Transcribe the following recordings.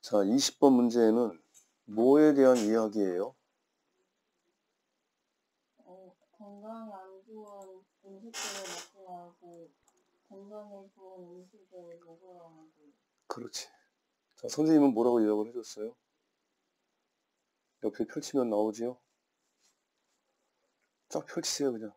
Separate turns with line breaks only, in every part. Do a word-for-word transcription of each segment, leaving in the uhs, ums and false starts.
자, 이십 번 문제는 뭐에 대한 이야기예요?
어, 건강에 안 좋은 음식들을 먹지 말고 건강에 좋은 음식을 먹으라고 하고.
그렇지. 자, 선생님은 뭐라고 요약을 해줬어요? 옆에 펼치면 나오지요? 쫙 펼치세요, 그냥.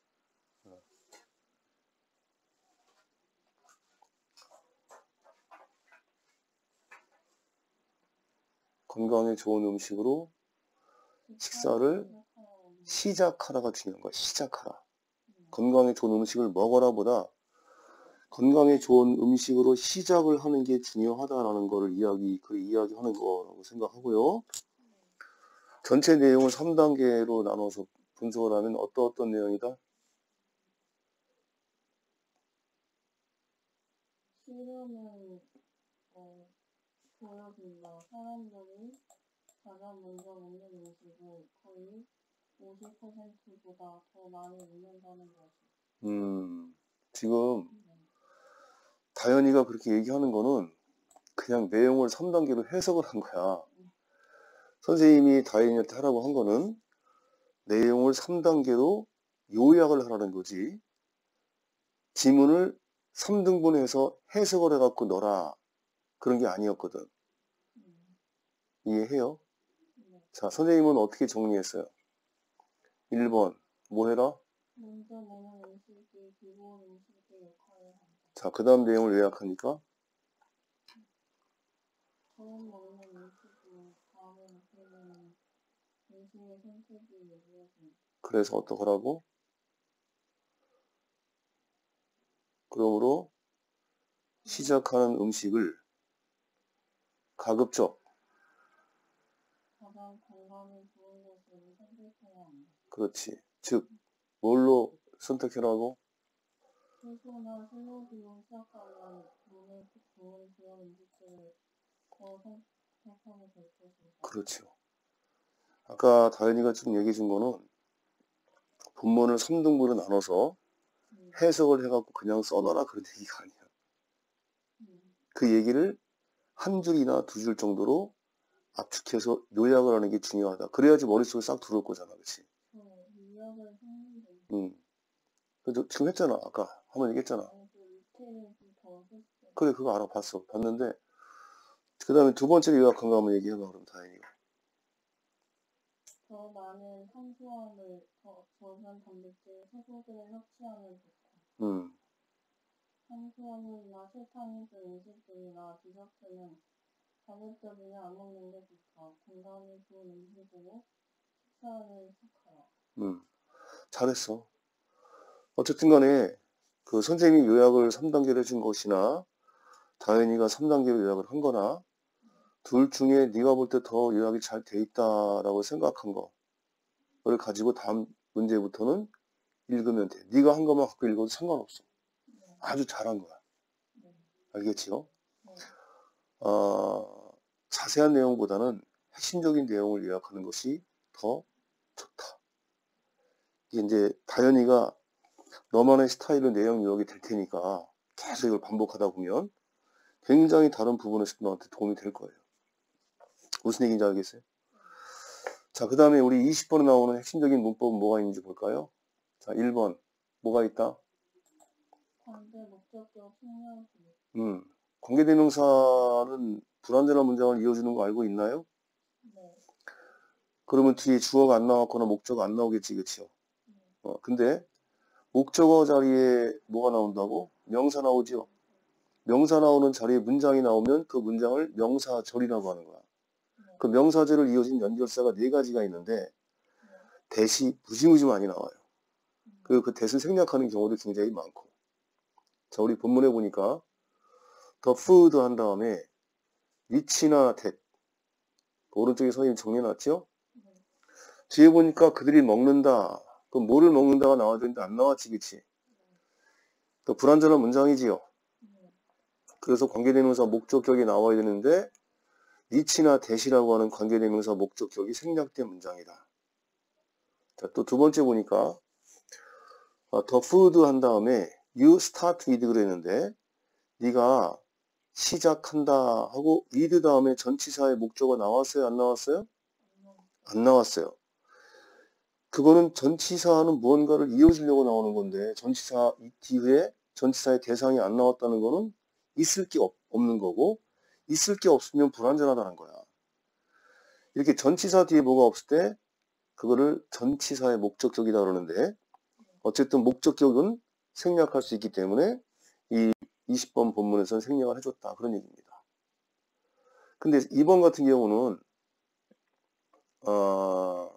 건강에 좋은 음식으로 식사를 시작하라가 중요한 거야. 시작하라. 건강에 좋은 음식을 먹어라 보다 건강에 좋은 음식으로 시작을 하는 게 중요하다라는 거를 이야기, 그 이야기하는 거라고 생각하고요. 전체 내용을 삼 단계로 나눠서 분석을 하면 어떤 어떤 내용이다?
실험은 어, 보여준다. 사람들이 가장 먼저 먹는 음식을 거의 오십 퍼센트보다 더 많이 먹는다는 것이.
음, 지금 다현이가 그렇게 얘기하는 거는 그냥 내용을 삼 단계로 해석을 한 거야. 선생님이 다현이한테 하라고 한 거는 내용을 삼 단계로 요약을 하라는 거지. 지문을 삼 등분해서 해석을 해갖고 넣어라. 그런 게 아니었거든. 이해해요? 자, 선생님은 어떻게 정리했어요? 일 번, 뭐 해라?
먼저 먹는 음식이 기본 음식의 역할을 한다.
자, 그 다음 내용을 요약하니까
처음 먹는 음식이 다음에 먹게 되는 음식의 선택이 이루어진다.
그래서 어떡하라고? 그러므로 시작하는 음식을 가급적
가장 건강에 좋은 것을 선택해야 한다.
그렇지. 즉 뭘로 선택해라고?
채소나 샐러드로 시작하면 몸에 좋은 그런 음식들을 더 선택하게 될 것이다.
그렇죠. 아까 다현이가 지금 얘기해 준 거는 본문을 삼 등분으로 나눠서
음.
해석을 해갖고 그냥 써놔라 그런 얘기가 아니야.
음.
그 얘기를 한 줄이나 두 줄 정도로 압축해서 요약을 하는 게 중요하다. 그래야지 머릿속에 싹 들어올 거잖아. 그렇지?
어, 요약을 했는데.
응. 그래도 지금 했잖아. 아까 한번 얘기했잖아.
아니, 그 밑에는 좀 더 했어요.
그래, 그거 알아봤어. 봤는데 그 다음에 두 번째로 요약한 거 한번 얘기해봐. 그럼 다행이가.
더 많은 탄수화물, 더 적은 단백질, 채소들을 섭취하면 좋다.
음.
탄수화물이나 설탕이 있는 음식들이나 디저트는 가급적이면 안 먹는 게 좋다. 건강에 좋은 음식으로 식사를 시작하라.
음. 잘했어. 어쨌든 간에 그 선생님이 요약을 삼 단계로 해준 것이나 다현이가 삼 단계로 요약을 한 거나 둘 중에 네가 볼 때 더 요약이 잘 돼 있다라고 생각한 거를 가지고 다음 문제부터는 읽으면 돼. 네가 한 것만 갖고 읽어도 상관없어.
네.
아주 잘한 거야.
네.
알겠지요?
네.
어, 자세한 내용보다는 핵심적인 내용을 요약하는 것이 더 좋다. 이게 이제 다현이가 너만의 스타일로 내용 요약이 될 테니까 계속 이걸 반복하다 보면 굉장히 다른 부분에서 너한테 도움이 될 거예요. 무슨 얘기인지 알겠어요? 자, 그 다음에 우리 이십 번에 나오는 핵심적인 문법은 뭐가 있는지 볼까요? 자, 일 번 뭐가 있다?
관계 목적격 생략.
음, 관계대명사는 불완전한 문장을 이어주는 거 알고 있나요?
네.
그러면 뒤에 주어가 안 나왔거나 목적어 안 나오겠지, 그치요?
네.
어, 근데 목적어 자리에 뭐가 나온다고? 명사 나오죠? 명사 나오는 자리에 문장이 나오면 그 문장을 명사절이라고 하는 거야.
네.
그 명사절을 이어진 연결사가 네 가지가 있는데
네.
대시 무지무지 많이 나와요.
네.
그리고 그 대를 생략하는 경우도 굉장히 많고. 자, 우리 본문에 보니까 더 food 한 다음에 which나 that 오른쪽에 선생님 정리해놨죠?
네.
뒤에 보니까 그들이 먹는다. 그럼 뭐를 먹는다가 나와야 되는데 안 나왔지, 그치? 또 불완전한 문장이지요.
네.
그래서 관계대명사 목적격이 나와야 되는데 which나 that이라고 하는 관계대명사 목적격이 생략된 문장이다. 자, 또 두 번째 보니까 더 food 한 다음에 you start with 그랬는데 네가 시작한다 하고 with 다음에 전치사의 목적어 나왔어요? 안 나왔어요? 안 나왔어요. 그거는 전치사는 무언가를 이어주려고 나오는 건데 전치사 이 뒤에 전치사의 대상이 안 나왔다는 거는 있을 게 없, 없는 거고 있을 게 없으면 불완전하다는 거야. 이렇게 전치사 뒤에 뭐가 없을 때 그거를 전치사의 목적격이다 그러는데 어쨌든 목적격은 생략할 수 있기 때문에 이 이십 번 본문에서는 생략을 해줬다 그런 얘기입니다. 근데 이 번 같은 경우는 어,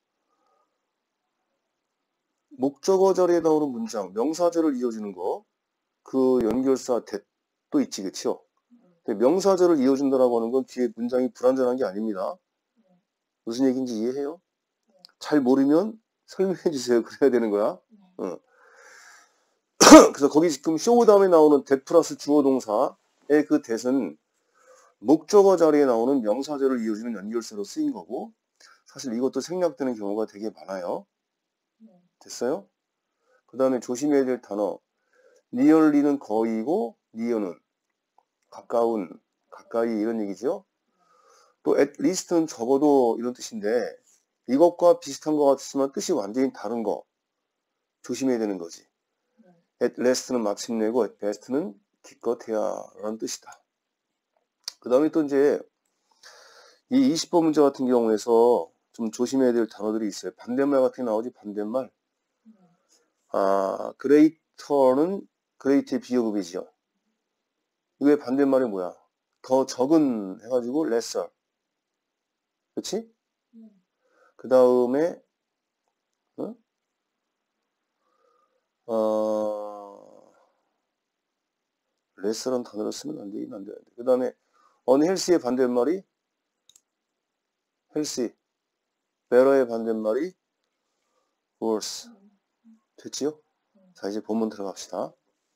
목적어 자리에 나오는 문장 명사절을 이어주는 거 그 연결사 that도 있지 그쵸? 근데 명사절을 이어준다라고 하는 건 뒤에 문장이 불완전한 게 아닙니다. 무슨 얘기인지 이해해요? 잘 모르면 설명해 주세요. 그래야 되는 거야. 어. 그래서 거기 지금 show 다음에 나오는 that 플러스 주어 동사의 그 that은 목적어 자리에 나오는 명사절을 이어주는 연결사로 쓰인 거고 사실 이것도 생략되는 경우가 되게 많아요. 됐어요? 그 다음에 조심해야 될 단어 nearly는 거의고 near는 가까운, 가까이 이런 얘기죠. 또 at least는 적어도 이런 뜻인데 이것과 비슷한 것 같지만 뜻이 완전히 다른 거 조심해야 되는 거지. at last는 마침내고 at best는 기껏해야 라는 뜻이다. 그 다음에 또 이제 이 이십 번 문제 같은 경우에서 좀 조심해야 될 단어들이 있어요. 반대말 같은 게 나오지 반대말. 아, greater는 great의 비어급이죠. 이거의 반대말이 뭐야? 더 적은 해가지고 lesser. 그치? 음. 그 다음에 어? 어... lesser란 단어를 쓰면 안 되긴 안 되는데. 그 다음에 unhealthy의 반대말이 healthy. better의 반대말이 worse. 됐지요? 자, 이제 본문 들어갑시다.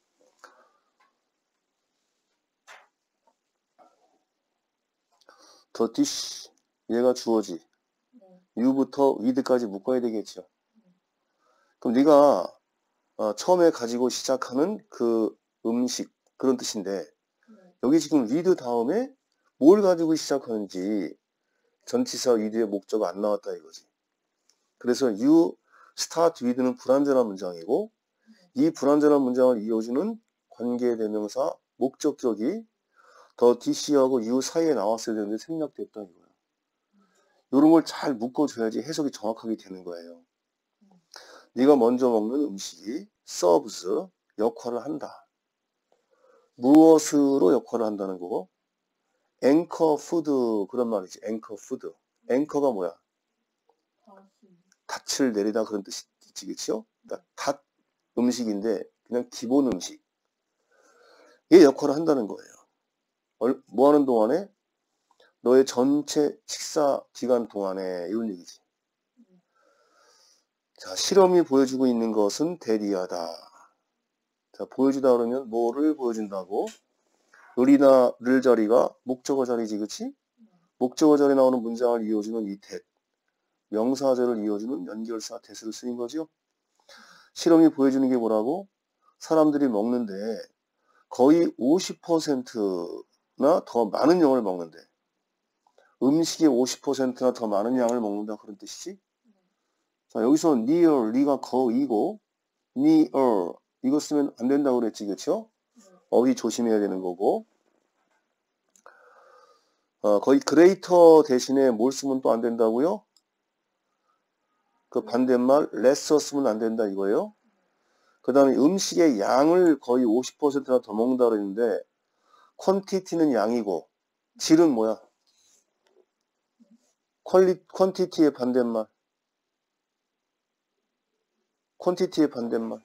the dish. 얘가 주어지. you부터 with까지 묶어야 되겠죠. 그럼 네가 어, 처음에 가지고 시작하는 그 음식 그런 뜻인데 여기 지금 with 다음에 뭘 가지고 시작하는지 전치사 with의 목적어가 안 나왔다 이거지. 그래서 you start with는 불완전한 문장이고 이 불완전한 문장을 이어주는 관계대명사 목적격이 더 dish하고 you 사이에 나왔어야 되는데 생략됐다 이거야. 이런 걸 잘 묶어줘야지 해석이 정확하게 되는 거예요. 네가 먼저 먹는 음식이 serves 역할을 한다. 무엇으로 역할을 한다는 거고 anchor food 그런 말이지. anchor food. anchor가 뭐야? 닻을 내리다 그런 뜻이지 그렇죠? 그러니까 닷 음식인데 그냥 기본 음식. 얘 역할을 한다는 거예요. 뭐 하는 동안에? 너의 전체 식사 기간 동안에 이런 얘기지. 자, 실험이 보여주고 있는 것은 대리하다. 자, 보여주다 그러면 뭐를 보여준다고? 을이나 를 자리가 목적어 자리지, 그치? 목적어 자리에 나오는 문장을 이어주는 이 that. 명사절을 이어주는 연결사 that으로 쓰인 거죠. 실험이 보여주는 게 뭐라고? 사람들이 먹는데 거의 오십 퍼센트나 더 많은 양을 먹는데 음식의 오십 퍼센트나 더 많은 양을 먹는다 그런 뜻이지? 자, 여기서 near, 리가 거이고 near 이거 쓰면 안 된다고 그랬지, 그쵸? 어휘 조심해야 되는 거고 어, 거의 greater 대신에 뭘 쓰면 또 안 된다고요? 그 반대말 lesser 쓰면 안 된다 이거예요. 그 다음에 음식의 양을 거의 오십 퍼센트나 더 먹는다 그랬는데 quantity는 양이고 질은 뭐야? 퀄리, quantity의 반대말 quantity의 반대말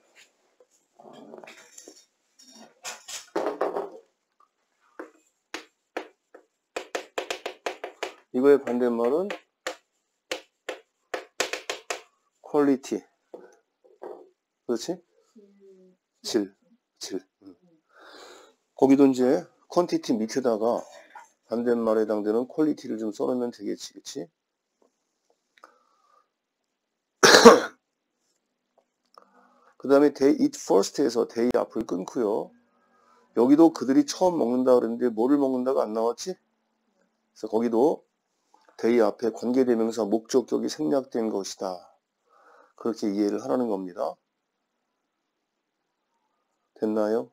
이거의 반대말은 quality 그렇지? 질, 질. 음. 거기도 이제 quantity 밑에다가 반대말에 해당되는 quality를 좀 써놓으면 되겠지, 그치? 그 다음에 they eat first에서 they 앞을 끊고요. 여기도 그들이 처음 먹는다 그랬는데 뭐를 먹는다가 안 나왔지? 그래서 거기도 they 앞에 관계대명사 목적격이 생략된 것이다. 그렇게 이해를 하라는 겁니다. 됐나요?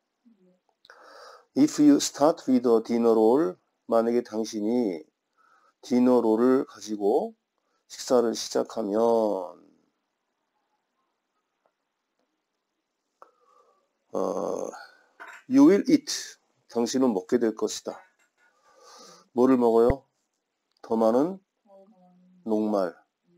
If you start with a dinner roll, 만약에 당신이 디너 롤을 가지고 식사를 시작하면 어, you will eat. 당신은 먹게 될 것이다. 뭐를 먹어요? 더 많은 녹말,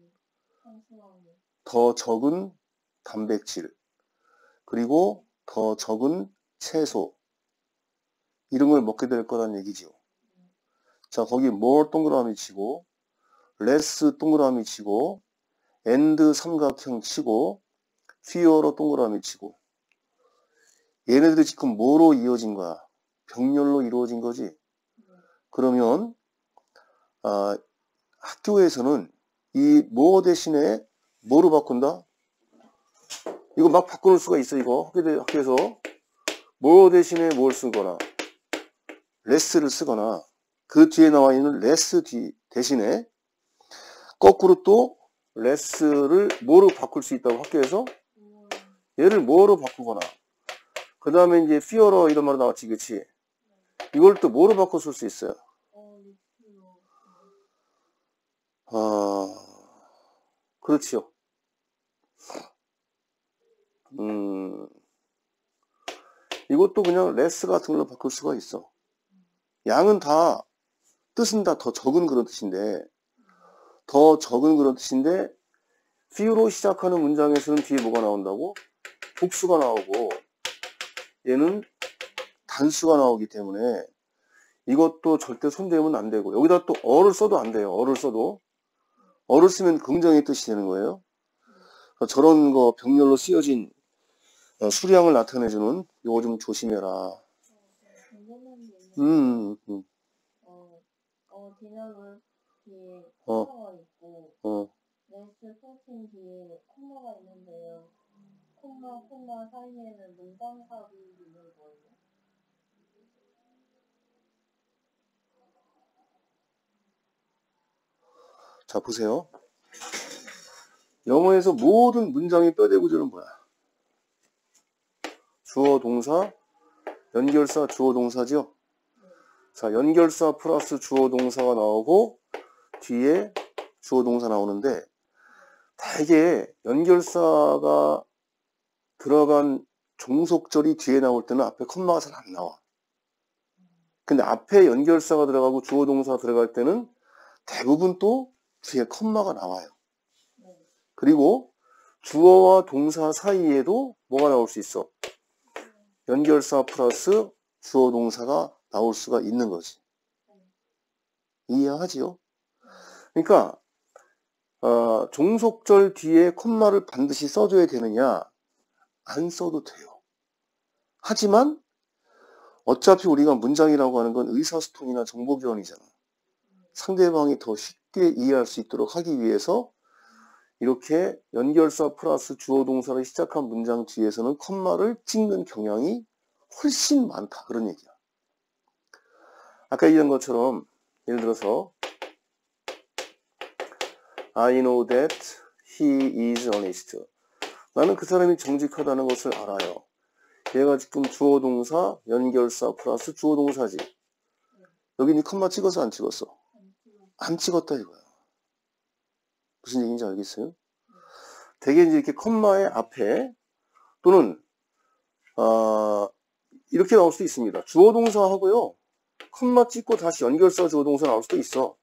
더 적은 단백질, 그리고 더 적은 채소, 이런 걸 먹게 될 거란 얘기죠. 자, 거기 more 동그라미 치고 less 동그라미 치고 and 삼각형 치고 fewer로 동그라미 치고, 얘네들이 지금 뭐로 이어진 거야? 병렬로 이루어진 거지. 그러면 아, 학교에서는 이 뭐 대신에 뭐로 바꾼다? 이거 막 바꾸는 수가 있어. 이거 학교에서 뭐 대신에 뭘 쓰거나 less를 쓰거나 그 뒤에 나와 있는 less 뒤 대신에 거꾸로 또 less를 뭐로 바꿀 수 있다고 학교에서? 얘를 뭐로 바꾸거나, 그 다음에 이제 fewer 이런 말이 나왔지, 그치? 이걸 또 뭐로 바꿔 쓸 수 있어요? 아, 그렇지요. 음, 이것도 그냥 less 같은 걸로 바꿀 수가 있어. 양은 다, 뜻은 다 더 적은 그런 뜻인데, 더 적은 그런 뜻인데, few로 시작하는 문장에서는 뒤에 뭐가 나온다고? 복수가 나오고, 얘는 단수가 나오기 때문에 이것도 절대 손대면 안 되고, 여기다 또 어를 써도 안 돼요. 어를 써도. 어를 쓰면 긍정의 뜻이 되는 거예요. 저런 거 병렬로 쓰여진 수량을 나타내주는 요거 좀 조심해라. 음, 음.
어, 어, 디너롤 뒤에
어.
콤마가 있고,
어.
레스 포틴 뒤에 콤마가 있는데요. 콤마, 콤마 사이에는 문장삽이 있는 거예요.
자, 보세요. 영어에서 모든 문장의 뼈대 구조는 뭐야? 주어, 동사, 연결사, 주어, 동사죠? 자, 연결사 플러스 주어, 동사가 나오고 뒤에 주어, 동사 나오는데, 대개 연결사가 들어간 종속절이 뒤에 나올 때는 앞에 콤마가 잘 안 나와. 근데 앞에 연결사가 들어가고 주어, 동사 들어갈 때는 대부분 또 뒤에 콤마가 나와요. 그리고 주어와 동사 사이에도 뭐가 나올 수 있어? 연결사 플러스 주어, 동사가 나올 수가 있는 거지. 이해하지요? 그러니까 어, 종속절 뒤에 콤마를 반드시 써줘야 되느냐? 안 써도 돼요. 하지만 어차피 우리가 문장이라고 하는 건 의사소통이나 정보교환이잖아. 상대방이 더 쉽게 이해할 수 있도록 하기 위해서 이렇게 연결사 플러스 주어 동사를 시작한 문장 뒤에서는 콤마를 찍는 경향이 훨씬 많다. 그런 얘기야. 아까 얘기한 것처럼 예를 들어서 I know that he is honest. 나는 그 사람이 정직하다는 것을 알아요. 얘가 지금 주어 동사 연결사 플러스 주어 동사지. 여기 니 콤마 찍어서 안 찍었어? 안 찍었다 이거야. 무슨 얘기인지 알겠어요? 대개 이제 이렇게 콤마의 앞에 또는 어, 이렇게 나올 수도 있습니다. 주어 동사 하고요. 콤마 찍고 다시 연결사 주어 동사 나올 수도 있어.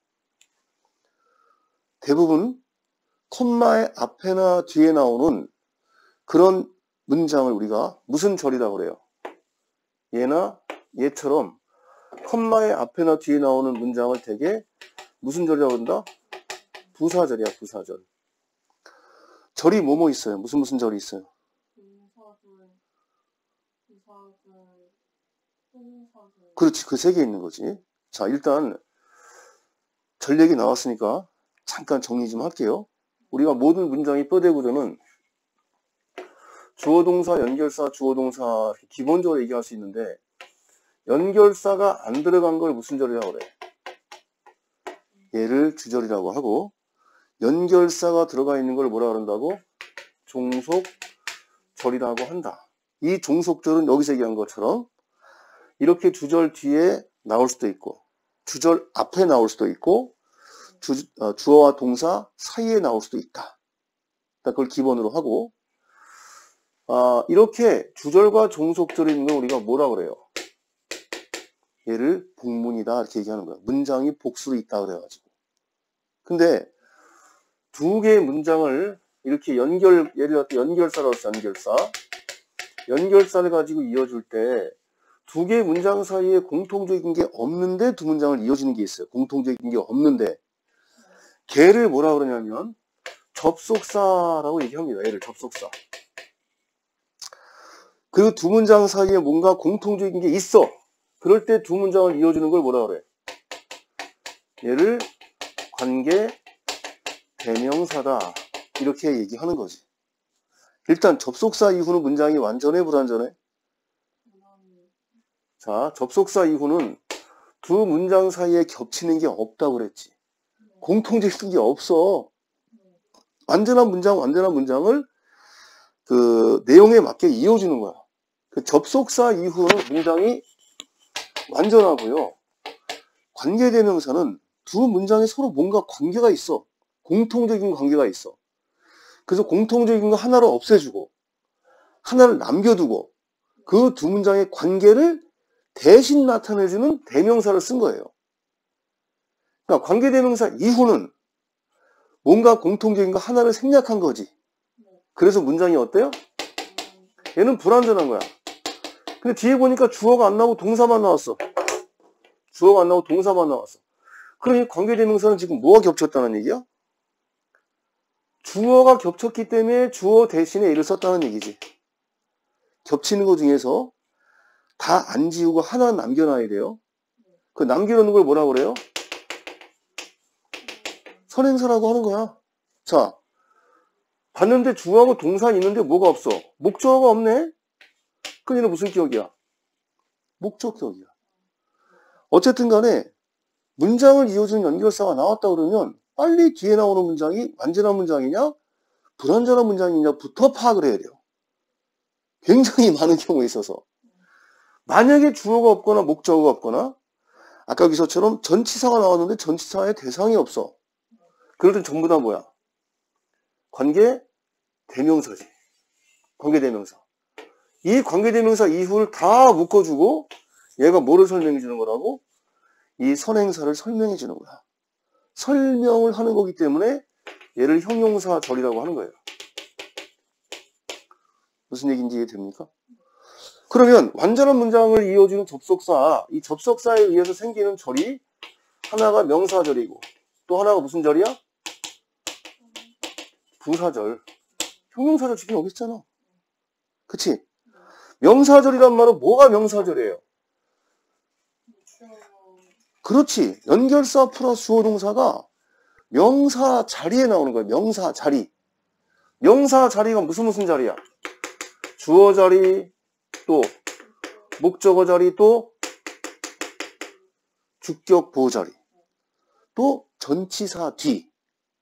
대부분 콤마의 앞에나 뒤에 나오는 그런 문장을 우리가 무슨 절이라고 그래요? 얘나 얘처럼 콤마의 앞에나 뒤에 나오는 문장을 되게 무슨 절이라고 한다? 부사절이야, 부사절. 절이 뭐뭐 있어요? 무슨 무슨 절이 있어요?
부사절, 부사절, 분사절.
그렇지, 그 세 개 있는 거지. 자, 일단 절 얘기 나왔으니까 잠깐 정리 좀 할게요. 우리가 모든 문장의 뼈대 구조는 주어 동사, 연결사, 주어 동사 기본적으로 얘기할 수 있는데 연결사가 안 들어간 걸 무슨 절이라고 그래? 얘를 주절이라고 하고, 연결사가 들어가 있는 걸 뭐라 그런다고? 종속절이라고 한다. 이 종속절은 여기서 얘기한 것처럼 이렇게 주절 뒤에 나올 수도 있고, 주절 앞에 나올 수도 있고, 주, 어, 주어와 동사 사이에 나올 수도 있다. 그걸 기본으로 하고, 아, 이렇게 주절과 종속절이 있는 걸 우리가 뭐라 그래요? 얘를 복문이다 이렇게 얘기하는 거야. 문장이 복수로 있다 그래가지고. 근데 두 개의 문장을 이렇게 연결, 예를 들어 연결사라고 했어, 연결사. 연결사를 가지고 이어줄 때 두 개의 문장 사이에 공통적인 게 없는데 두 문장을 이어지는 게 있어요. 공통적인 게 없는데. 걔를 뭐라 그러냐면 접속사라고 얘기합니다. 얘를 접속사. 그 두 문장 사이에 뭔가 공통적인 게 있어. 그럴 때 두 문장을 이어주는 걸 뭐라 그래? 얘를 관계 대명사다. 이렇게 얘기하는 거지. 일단 접속사 이후는 문장이 완전해, 불완전해? 자, 접속사 이후는 두 문장 사이에 겹치는 게 없다고 그랬지. 공통적인 게 없어. 완전한 문장, 완전한 문장을 그 내용에 맞게 이어주는 거야. 그 접속사 이후는 문장이 완전하고요. 관계대명사는 두 문장에 서로 뭔가 관계가 있어. 공통적인 관계가 있어. 그래서 공통적인 거 하나를 없애주고 하나를 남겨두고 그 두 문장의 관계를 대신 나타내주는 대명사를 쓴 거예요. 그러니까 관계대명사 이후는 뭔가 공통적인 거 하나를 생략한 거지. 그래서 문장이 어때요? 얘는 불완전한 거야. 근데 뒤에 보니까 주어가 안 나오고 동사만 나왔어. 주어가 안 나오고 동사만 나왔어. 그러니 관계대명사는 지금 뭐가 겹쳤다는 얘기야? 주어가 겹쳤기 때문에 주어 대신에 얘를 썼다는 얘기지. 겹치는 것 중에서 다 안 지우고 하나 남겨놔야 돼요. 그 남겨놓는 걸 뭐라고 그래요? 선행사라고 하는 거야. 자, 봤는데 주어하고 동사는 있는데 뭐가 없어? 목적어가 없네? 그럼 얘는 무슨 기억이야? 목적격이야. 어쨌든 간에 문장을 이어주는 연결사가 나왔다 그러면 빨리 뒤에 나오는 문장이 완전한 문장이냐 불완전한 문장이냐부터 파악을 해야 돼요. 굉장히 많은 경우에 있어서. 만약에 주어가 없거나 목적어가 없거나 아까 여기서처럼 전치사가 나왔는데 전치사에 대상이 없어. 그럴 땐 전부 다 뭐야? 관계 대명사지. 관계 대명사. 이 관계 대명사 이후를 다 묶어주고 얘가 뭐를 설명해 주는 거라고? 이 선행사를 설명해 주는 거야. 설명을 하는 거기 때문에 얘를 형용사절이라고 하는 거예요. 무슨 얘기인지 이해됩니까? 그러면 완전한 문장을 이어주는 접속사, 이 접속사에 의해서 생기는 절이 하나가 명사절이고 또 하나가 무슨 절이야? 부사절. 형용사절 지금 여기 있잖아. 그치? 명사절이란 말은 뭐가 명사절이에요? 그렇지. 연결사 플러스 주어 동사가 명사 자리에 나오는 거예요. 명사 자리. 명사 자리가 무슨 무슨 자리야? 주어 자리, 또 목적어 자리, 또 주격 보호 자리, 또 전치사 뒤.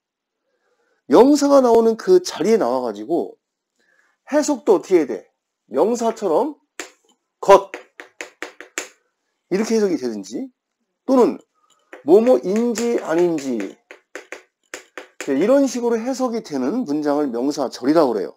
명사가 나오는 그 자리에 나와가지고 해석도 어떻게 해야 돼? 명사처럼 것 이렇게 해석이 되든지 또는 뭐뭐인지 아닌지 이런 식으로 해석이 되는 문장을 명사절이라고 그래요.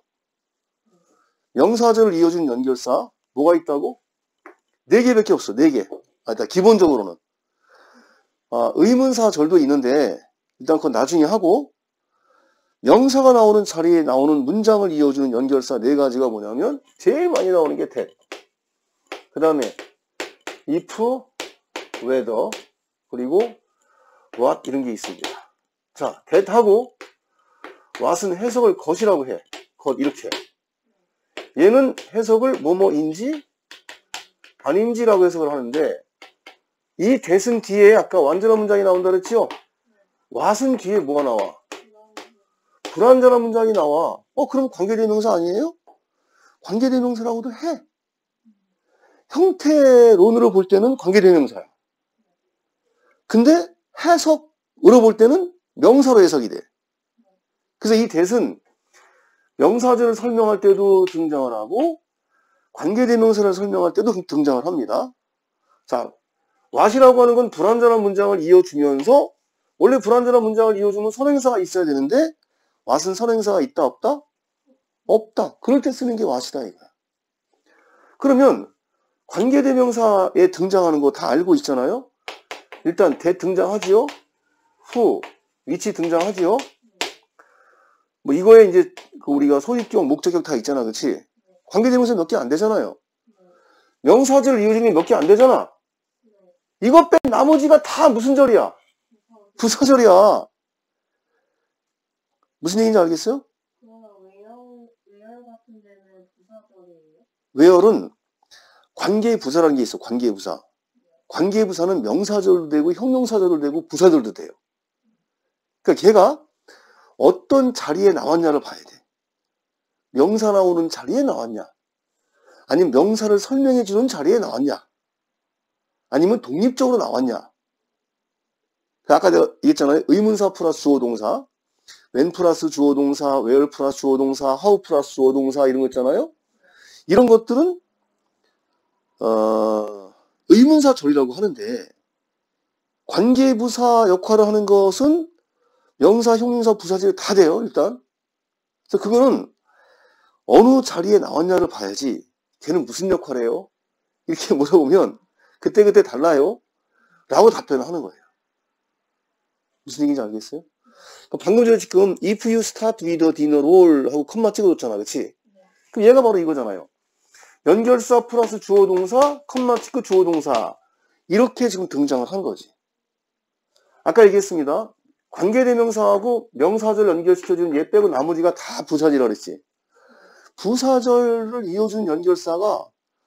명사절을 이어주는 연결사 뭐가 있다고? 네 개밖에 없어. 네 개. 아, 일단 기본적으로는 아, 의문사절도 있는데 일단 그건 나중에 하고 명사가 나오는 자리에 나오는 문장을 이어주는 연결사 네 가지가 뭐냐면 제일 많이 나오는 게 that. 그 다음에 if, whether, 그리고 what 이런 게 있습니다. 자, that하고 what은 해석을 것이라고 해. 것 이렇게. 얘는 해석을 뭐뭐인지 아닌지라고 해석을 하는데 이 that은 뒤에 아까 완전한 문장이 나온다 그랬지요? what은 뒤에 뭐가 나와? 불완전한 문장이 나와. 어, 그럼 관계대명사 아니에요? 관계대명사라고도 해. 형태론으로 볼 때는 관계대명사야. 근데 해석으로 볼 때는 명사로 해석이 돼. 그래서 이 that은 명사절을 설명할 때도 등장을 하고 관계대명사를 설명할 때도 등장을 합니다. 자, what이라고 하는 건 불완전한 문장을 이어주면서 원래 불완전한 문장을 이어주면 선행사가 있어야 되는데 what은 선행사가 있다 없다? 없다. 그럴 때 쓰는 게 what이다 이거야. 그러면 관계대명사에 등장하는 거 다 알고 있잖아요. 일단 that 등장하지요. who, which 등장하지요. 뭐 이거에 이제 그 우리가 소유격, 목적격 다 있잖아, 그렇지? 관계대명사 몇 개 안 되잖아요. 명사절 이어지면 몇 개 안 되잖아. 이것 뺀 나머지가 다 무슨 절이야? 부사절이야. 무슨 얘기인지 알겠어요? where은 관계의 부사라는 게 있어. 관계의 부사. 관계의 부사는 명사절도 되고 형용사절도 되고 부사절도 돼요. 그러니까 걔가 어떤 자리에 나왔냐를 봐야 돼. 명사 나오는 자리에 나왔냐? 아니면 명사를 설명해 주는 자리에 나왔냐? 아니면 독립적으로 나왔냐? 아까 내가 얘기했잖아요. 의문사 플러스 주어 동사, when 플러스 주어 동사, where 플러스 주어 동사, how 플러스 주어 동사 이런 거 있잖아요. 이런 것들은 어, 의문사절이라고 하는데 관계부사 역할을 하는 것은 명사, 형용사, 부사절 다 돼요. 일단. 그래서 그거는 어느 자리에 나왔냐를 봐야지 걔는 무슨 역할을 해요? 이렇게 물어보면 그때그때 달라요. 라고 답변을 하는 거예요. 무슨 얘기인지 알겠어요? 방금 전에 지금 if you start with a dinner roll 하고 컴마 찍어줬잖아. 그치? 그럼 얘가 바로 이거잖아요. 연결사 플러스 주어 동사, 컴마 찍고 주어 동사 이렇게 지금 등장을 한 거지. 아까 얘기했습니다. 관계대명사하고 명사절 연결시켜주는 얘 빼고 나머지가 다 부사절이라 그랬지. 부사절을 이어주는 연결사가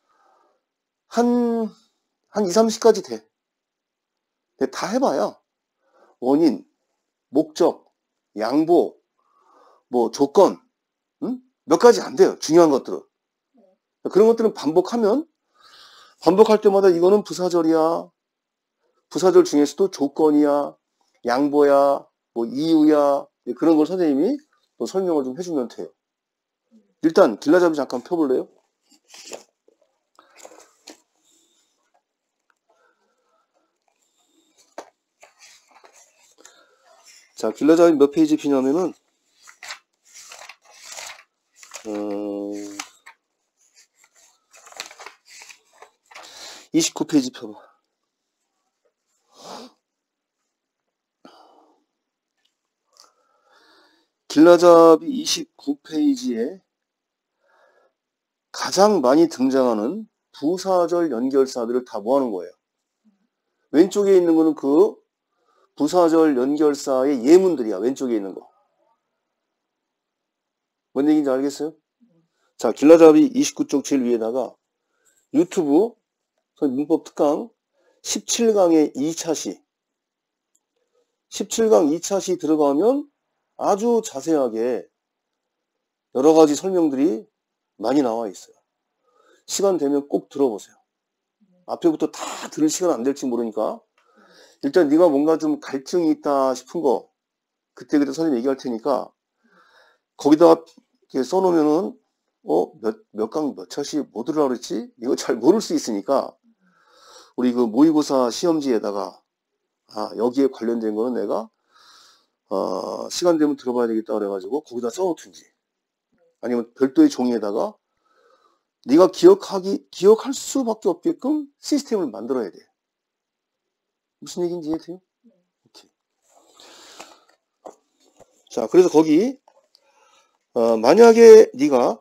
한, 한 이십, 삼십까지 돼. 근데 다 해봐야 원인, 목적, 양보, 뭐 조건, 응? 몇 가지 안 돼요. 중요한 것들은. 그런 것들은 반복하면 반복할 때마다 이거는 부사절이야. 부사절 중에서도 조건이야. 양보야. 뭐 이유야. 그런 걸 선생님이 또 설명을 좀 해주면 돼요. 일단 길라잡이 잠깐 펴볼래요? 자, 길라잡이 몇 페이지 피냐면은 음, 이십구 페이지 펴봐. 길라잡이 이십구 페이지에 가장 많이 등장하는 부사절 연결사들을 다 모아놓은 거예요. 왼쪽에 있는 거는 그 부사절 연결사의 예문들이야. 왼쪽에 있는 거. 뭔 얘기인지 알겠어요? 자, 길라잡이 이십구 쪽 제일 위에다가 유튜브 문법 특강 십칠 강의 이 차 시 십칠 강 이 차 시 들어가면 아주 자세하게 여러 가지 설명들이 많이 나와 있어요. 시간 되면 꼭 들어보세요. 앞에부터 다 들을 시간 안 될지 모르니까 일단 네가 뭔가 좀 갈증이 있다 싶은 거 그때그때 선생님 얘기할 테니까 거기다가 이렇게 써놓으면은 어? 몇, 몇 강 몇 차시 뭐 들으라고 그랬지? 이거 잘 모를 수 있으니까 우리 그 모의고사 시험지에다가 아 여기에 관련된 거는 내가 어, 시간 되면 들어봐야 되겠다 그래가지고 거기다 써놓든지 아니면 별도의 종이에다가 네가 기억하기 기억할 수밖에 없게끔 시스템을 만들어야 돼. 무슨 얘기인지 이해돼요? 오케이. 자, 그래서 거기 어, 만약에 네가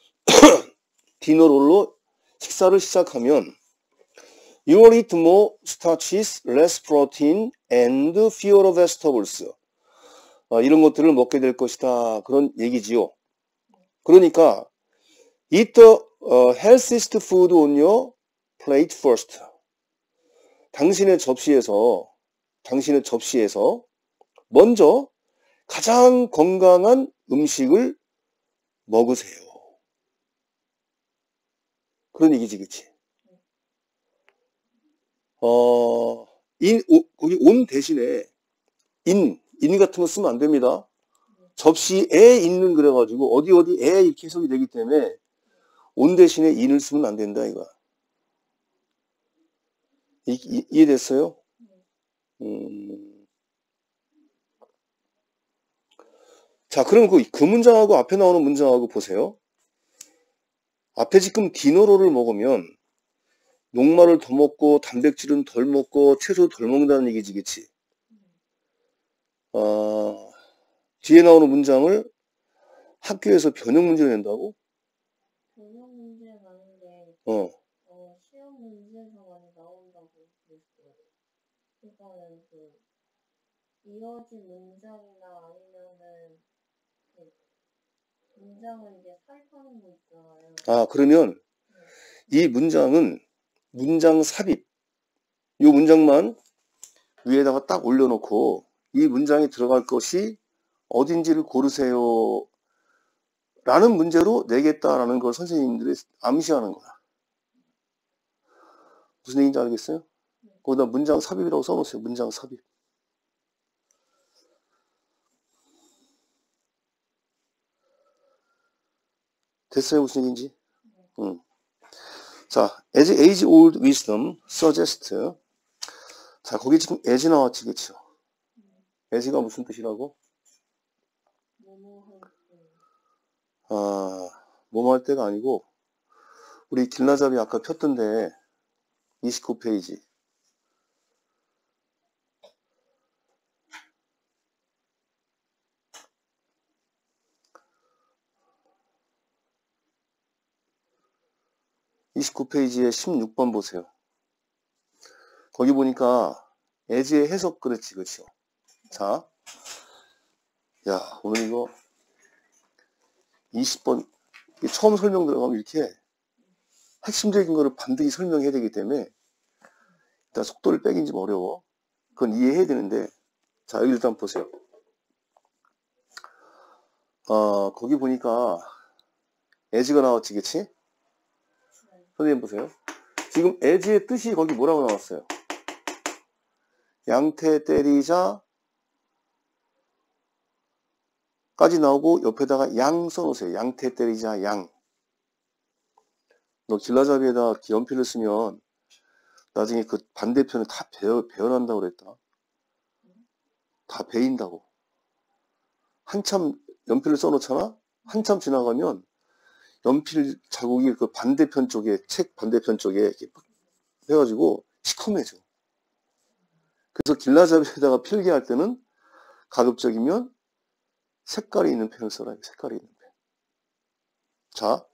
디너롤로 식사를 시작하면 You will eat more starches, less protein, and fewer vegetables. 어, 이런 것들을 먹게 될 것이다. 그런 얘기지요. 그러니까 Eat the uh, healthiest food on your plate first. 당신의 접시에서 당신의 접시에서 먼저 가장 건강한 음식을 먹으세요. 그런 얘기지, 그치? 어, 인, 오, 거기 온 대신에 인, 인 같은 거 쓰면 안 됩니다. 접시에 있는 그래가지고 어디 어디에 이렇게 해석이 되기 때문에 온 대신에 인을 쓰면 안 된다 이거야. 이, 이, 이해됐어요? 음. 자, 그럼 그, 그 문장하고 앞에 나오는 문장하고 보세요. 앞에 지금 디너로를 먹으면 녹말을 더 먹고 단백질은 덜 먹고 채소 덜 먹는다는 얘기지, 그치? 어, 뒤에 나오는 문장을 학교에서 변형 문제를 낸다고?
변형 문제는 아닌데
어.
어, 시험 문제에서 많이 나온다고 그랬어요. 그러니까는 그 이어진 문장이나 아니면은 그 문장을 이제 삽입하는 거 있잖아요.
아, 그러면 이 문장은 문장 삽입. 이 문장만 위에다가 딱 올려놓고 이 문장에 들어갈 것이 어딘지를 고르세요. 라는 문제로 내겠다라는 걸 선생님들이 암시하는 거야. 무슨 얘기인지 알겠어요? 거기다 문장 삽입이라고 써놓으세요. 문장 삽입. 됐어요? 무슨 얘기인지? 응. 자, as age old wisdom suggest. 자, 거기 지금 as 나왔지, 그쵸? as가 무슨 뜻이라고? 아, 뭐뭐 할 때가 아니고, 우리 길라잡이 아까 폈던데, 이십구 페이지. 이십구 페이지에 십육 번 보세요. 거기 보니까 as의 해석 그랬지, 그쵸? 자, 야, 오늘 이거 이십 번 처음 설명 들어가면 이렇게 핵심적인 거를 반드시 설명해야 되기 때문에 일단 속도를 빼긴 좀 어려워. 그건 이해해야 되는데, 자, 여기 일단 보세요. 어, 거기 보니까 as가 나왔지, 그치? 선생님 보세요. 지금 as의 뜻이 거기 뭐라고 나왔어요? 양태 때리자 까지 나오고 옆에다가 양 써놓으세요. 양태 때리자 양. 너 길라잡이에다 연필을 쓰면 나중에 그 반대편을 다 배어, 배어난다고 그랬다. 다 베인다고. 한참 연필을 써놓잖아? 한참 지나가면 연필 자국이 그 반대편 쪽에, 책 반대편 쪽에 이렇게 해가지고 시커매져. 그래서 길라잡이에다가 필기할 때는 가급적이면 색깔이 있는 펜을 써라. 색깔이 있는 펜. 자,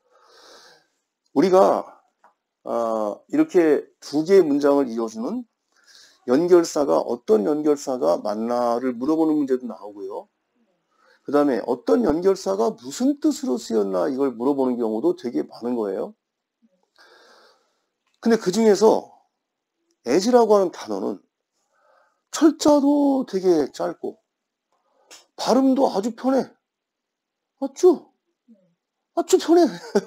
우리가 아, 이렇게 두 개의 문장을 이어주는 연결사가 어떤 연결사가 맞나를 물어보는 문제도 나오고요. 그 다음에 어떤 연결사가 무슨 뜻으로 쓰였나 이걸 물어보는 경우도 되게 많은 거예요. 근데 그 중에서 as라고 하는 단어는 철자도 되게 짧고 발음도 아주 편해. 맞죠? 아주 편해.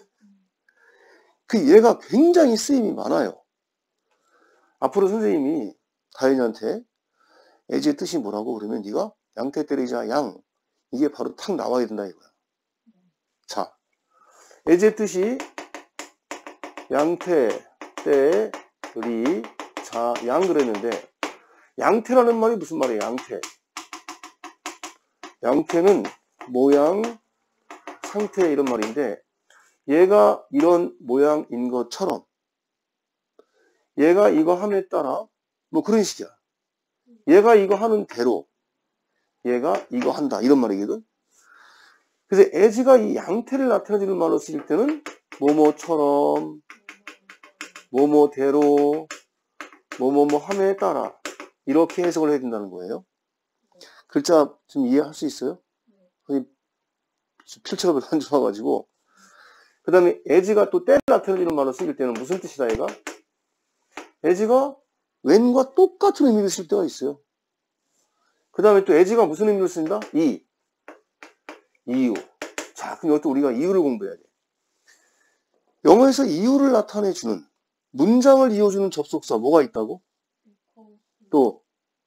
그 얘가 굉장히 쓰임이 많아요. 앞으로 선생님이 다현이한테 as의 뜻이 뭐라고 그러면 네가 양태 때리자 양 이게 바로 탁 나와야 된다 이거야. 자, as의 뜻이 양태 때리자 양 그랬는데 양태라는 말이 무슨 말이에요? 양태. 양태는 모양, 상태 이런 말인데 얘가 이런 모양인 것처럼 얘가 이거 함에 따라 뭐 그런 식이야. 얘가 이거 하는 대로 얘가 이거 한다 이런 말이거든. 그래서 as가 이 양태를 나타내주는 말로 쓰일 때는 뭐뭐처럼 뭐뭐대로 뭐뭐뭐 함에 따라 이렇게 해석을 해야 된다는 거예요. 글자 좀 이해할 수 있어요? 필체가 별로 안 좋아가지고. 그 다음에 as가 또 때를 나타내주는 말로 쓰일 때는 무슨 뜻이다 얘가? as가 when과 똑같은 의미를 쓸 때가 있어요. 그 다음에 또 as가 무슨 의미를 쓴다? 이, 이유. 자, 그럼 이것도 우리가 이유를 공부해야 돼. 영어에서 이유를 나타내주는 문장을 이어주는 접속사 뭐가 있다고? 또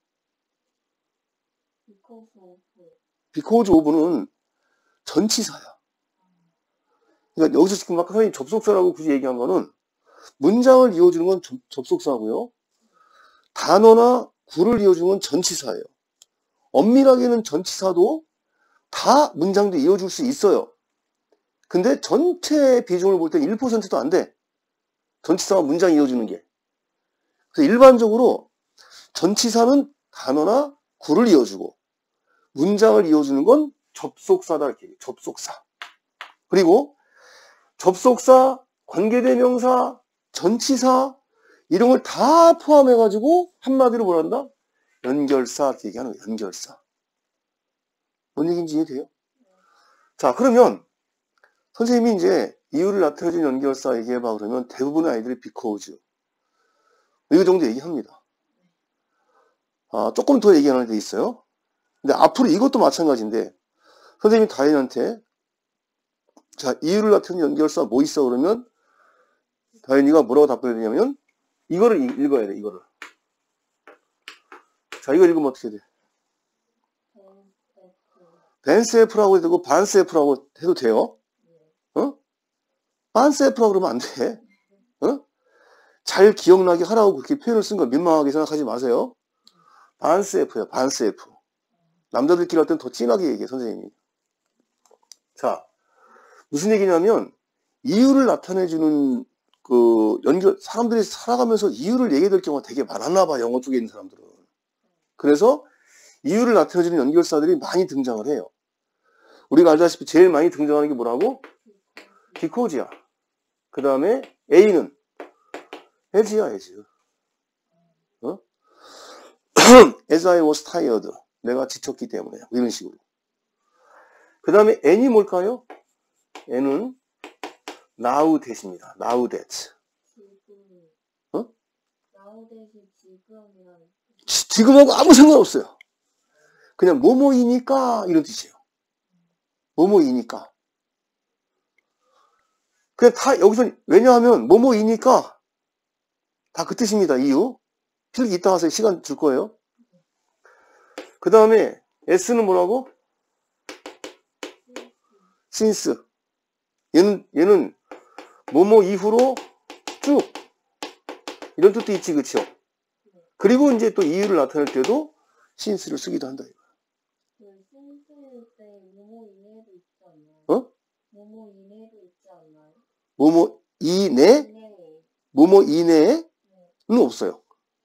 because of
because of는 전치사야. 그러니까 여기서 지금 아까 선생님 접속사라고 굳이 얘기한 거는 문장을 이어주는 건 접, 접속사고요. 단어나 구를 이어주는 건 전치사예요. 엄밀하게는 전치사도 다 문장도 이어줄 수 있어요. 근데 전체 비중을 볼 때 일 퍼센트도 안 돼. 전치사와 문장 이어주는 게. 그래서 일반적으로 전치사는 단어나 구를 이어주고 문장을 이어주는 건 접속사다 이렇게 얘기해요. 접속사. 그리고 접속사, 관계대명사, 전치사 이런 걸 다 포함해가지고 한마디로 뭐라 한다? 연결사 이렇게 얘기하는 거예요. 연결사. 뭔 얘기인지 이해돼요? 자, 그러면 선생님이 이제 이유를 나타내준 연결사 얘기해봐 그러면 대부분의 아이들이 because 이거 정도 얘기합니다. 아, 조금 더 얘기하는 데 있어요. 근데 앞으로 이것도 마찬가지인데 선생님이 다현이한테 자, 이유를 나타내는 연결사 뭐 있어 그러면 다현이가 뭐라고 답해야 되냐면 이거를 읽어야 돼. 이거를. 자, 이거 읽으면 어떻게 돼? 벤스에프라고 해도 되고 반스에프라고 해도 돼요. 어? 반스에프라고 그러면 안 돼. 어? 잘 기억나게 하라고 그렇게 표현을 쓴 거 민망하게 생각하지 마세요. 반스에프예요. 반스에프. 남자들끼리 할 땐 더 진하게 얘기해 선생님이. 자, 무슨 얘기냐면 이유를 나타내주는 그 연결 사람들이 살아가면서 이유를 얘기해 될 경우가 되게 많았나 봐. 영어 쪽에 있는 사람들은. 그래서 이유를 나타내주는 연결사들이 많이 등장을 해요. 우리가 알다시피 제일 많이 등장하는 게 뭐라고? because야. 그 다음에 A는 as야, as. 어? as I was tired. 내가 지쳤기 때문에. 이런 식으로. 그 다음에 n이 뭘까요? n은 now that입니다. now that. 어?
now that이 지금이라는
지, 지금하고 아무 상관없어요. 그냥 뭐뭐이니까 이런 뜻이에요. 뭐뭐이니까. 그냥 다 여기서 왜냐하면 뭐뭐이니까 다 그 뜻입니다. 이유. 필기 이따 가서 시간 줄 거예요. 그 다음에 S는 뭐라고? since. 얘는 얘는 뭐뭐 이후로 쭉 이런 뜻도 있지, 그렇죠? 그리고 이제 또 이유를 나타낼 때도 since를 쓰기도 한다.
그 since일 때 뭐뭐 이내도 있지 않나요?
어?
뭐뭐 이내도 있지 않나요?
뭐뭐 이내?
이내.
뭐뭐 이내는 없어요.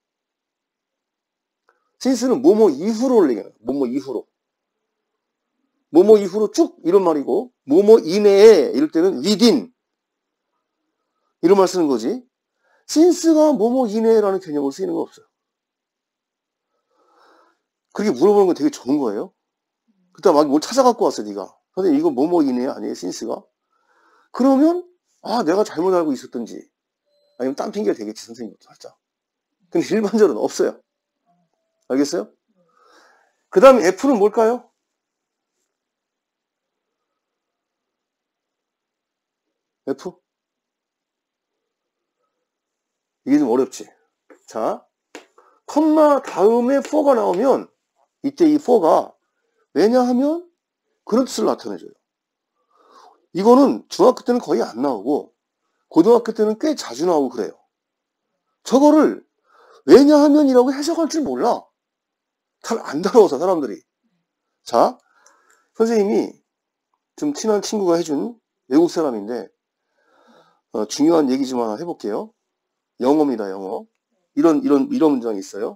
since는 뭐뭐 이후로를 얘기해요. 뭐뭐 이후로. 뭐뭐 이후로 쭉 이런 말이고 뭐뭐 이내에 이럴 때는 within 이런 말 쓰는 거지. since가 뭐뭐 이내라는 개념으로 쓰이는 건 없어요. 그렇게 물어보는 건 되게 좋은 거예요. 그때 막 뭘 찾아갖고 왔어, 네가. 선생님 이거 뭐뭐 이내 아니에요, since가? 그러면 아 내가 잘못 알고 있었던지 아니면 딴 핑계가 되겠지, 선생님도 살짝. 근데 일반적으로는 없어요. 알겠어요? 그 다음에 F는 뭘까요? F? 이게 좀 어렵지. 자, 컴마 다음에 for가 나오면 이때 이 for가 왜냐하면 그런 뜻을 나타내줘요. 이거는 중학교 때는 거의 안 나오고 고등학교 때는 꽤 자주 나오고 그래요. 저거를 왜냐하면이라고 해석할 줄 몰라. 잘 안 다뤄서 사람들이. 자, 선생님이 좀 친한 친구가 해준 외국 사람인데 어, 중요한 얘기 좀 하나 해볼게요. 영어입니다, 영어. 이런 이런 이런 문장이 있어요.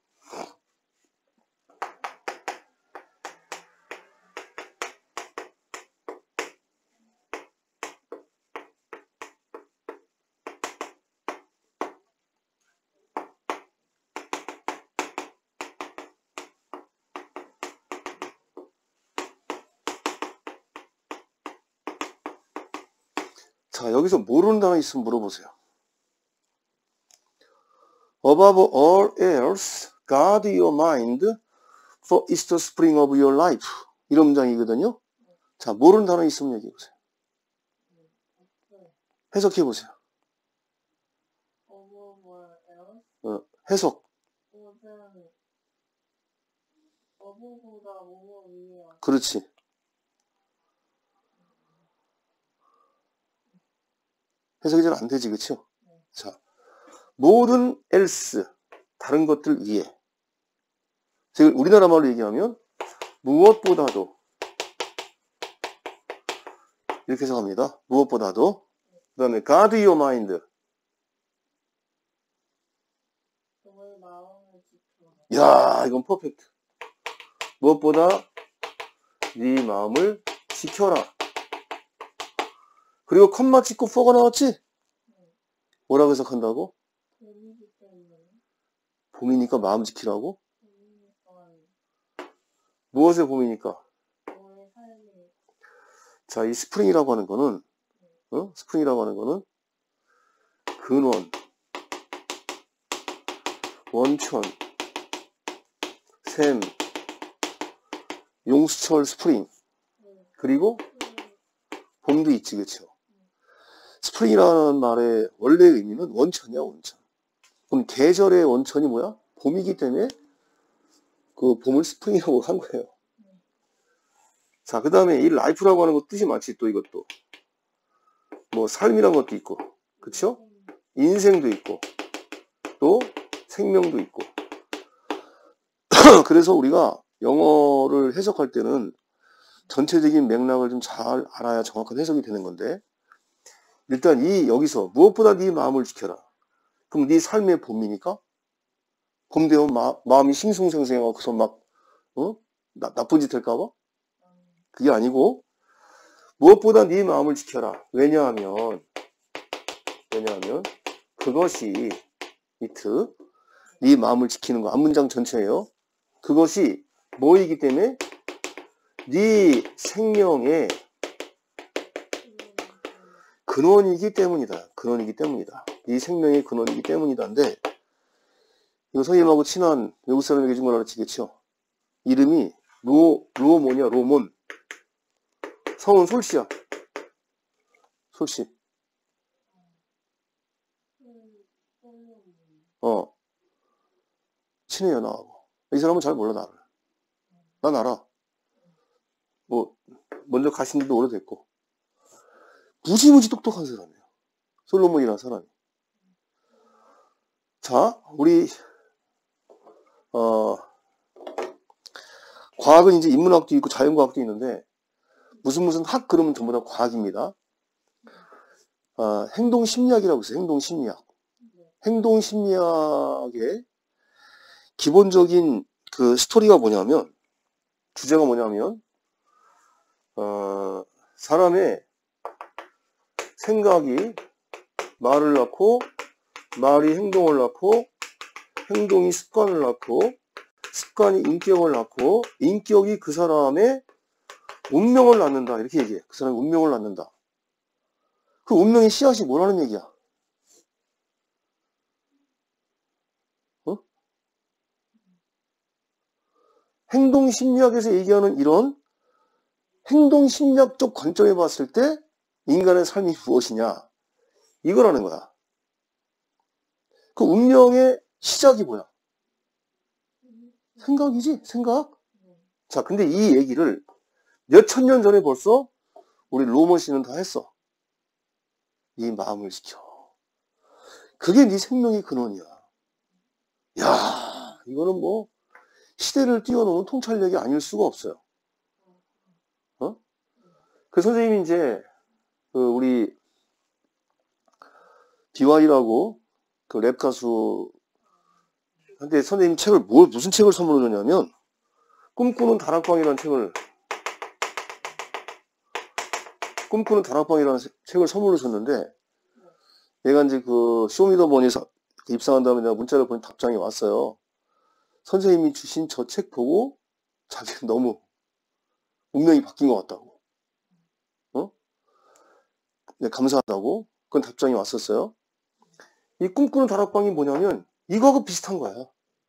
자, 여기서 모르는 단어 있으면 물어보세요. Above all else, guard your mind, for it's the spring of your life. 이런 문장이거든요. 자, 모르는 단어 있으면 얘기해보세요. 해석해보세요.
Over what else?
어, 해석.
모든 어부보다 뭐뭐 위에요.
그렇지. 해석이 잘 안 되지, 그쵸?
네.
자, 모든 else, 다른 것들 위에. 즉, 우리나라 말로 얘기하면, 무엇보다도. 이렇게 해석합니다. 무엇보다도. 그 다음에, guard your mind.
너의 마음을 지켜.
야, 이건 퍼펙트. 무엇보다 네 마음을 지켜라. 그리고 컴마 찍고 포가 나왔지? 뭐라고 해석한다고?
봄이기 때문에.
봄이니까 마음 지키라고?
봄이니까
무엇의 봄이니까?
너의 삶이.
자, 이 스프링이라고 하는 거는, 어? 스프링이라고 하는 거는, 근원, 원천, 샘, 용수철 스프링, 그리고 봄도 있지, 그쵸? 스프링이라는 말의 원래 의미는 원천이야, 원천. 그럼 계절의 원천이 뭐야? 봄이기 때문에 그 봄을 스프링이라고 한 거예요. 자, 그 다음에 이 라이프라고 하는 것 뜻이 많지, 또 이것도. 뭐, 삶이란 것도 있고, 그쵸? 인생도 있고, 또 생명도 있고. 그래서 우리가 영어를 해석할 때는 전체적인 맥락을 좀 잘 알아야 정확한 해석이 되는 건데, 일단 이 여기서 무엇보다 네 마음을 지켜라. 그럼 네 삶의 봄이니까? 봄 되면 마, 마음이 싱숭생숭해서 막 어? 나, 나쁜 짓 할까봐? 그게 아니고 무엇보다 네 마음을 지켜라. 왜냐하면 왜냐하면 그것이 이트 네 마음을 지키는 거 앞문장 전체예요. 그것이 뭐이기 때문에 네 생명의 근원이기 때문이다. 근원이기 때문이다. 네 생명의 근원이기 때문이다인데 이거 선생님하고 친한 외국 사람에게 준 걸 알아치겠죠? 이름이 로, 로모냐, 로몬. 성은 솔씨야. 솔씨. 어. 친해요, 나하고. 이 사람은 잘 몰라, 나를. 난 알아. 뭐, 먼저 가신 지도 오래됐고. 무지무지 똑똑한 사람이에요. 솔로몬이라는 사람이. 자, 우리, 어, 과학은 이제 인문학도 있고 자연과학도 있는데, 무슨 무슨 학 그러면 전부 다 과학입니다. 어, 행동심리학이라고 있어요. 행동심리학. 행동심리학의 기본적인 그 스토리가 뭐냐면, 주제가 뭐냐면, 어, 사람의 생각이 말을 낳고, 말이 행동을 낳고, 행동이 습관을 낳고, 습관이 인격을 낳고, 인격이 그 사람의 운명을 낳는다. 이렇게 얘기해. 그 사람의 운명을 낳는다. 그 운명의 씨앗이 뭐라는 얘기야? 어? 행동심리학에서 얘기하는 이런 행동심리학적 관점에 봤을 때 인간의 삶이 무엇이냐? 이거라는 거야. 그 운명의 시작이 뭐야? 생각이지? 생각? 자, 근데 이 얘기를 몇 천 년 전에 벌써 우리 로머 씨는 다 했어. 네 마음을 지켜. 그게 네 생명의 근원이야. 야, 이거는 뭐 시대를 뛰어넘은 통찰력이 아닐 수가 없어요. 어? 그 선생님이 이제 그 우리 디와이라고 그 랩 가수 한테 선생님 책을 뭘 무슨 책을 선물로 줬냐면 꿈꾸는 다락방이라는 책을 꿈꾸는 다락방이라는 책을 선물로 줬는데 내가 이제 그 쇼미더머니에서 입상한 다음에 내가 문자를 보낸 답장이 왔어요. 선생님이 주신 저 책 보고 자기는 너무 운명이 바뀐 것 같다고. 어? 네, 감사하다고. 그건 답장이 왔었어요. 이 꿈꾸는 다락방이 뭐냐면 이거하고 비슷한 거야.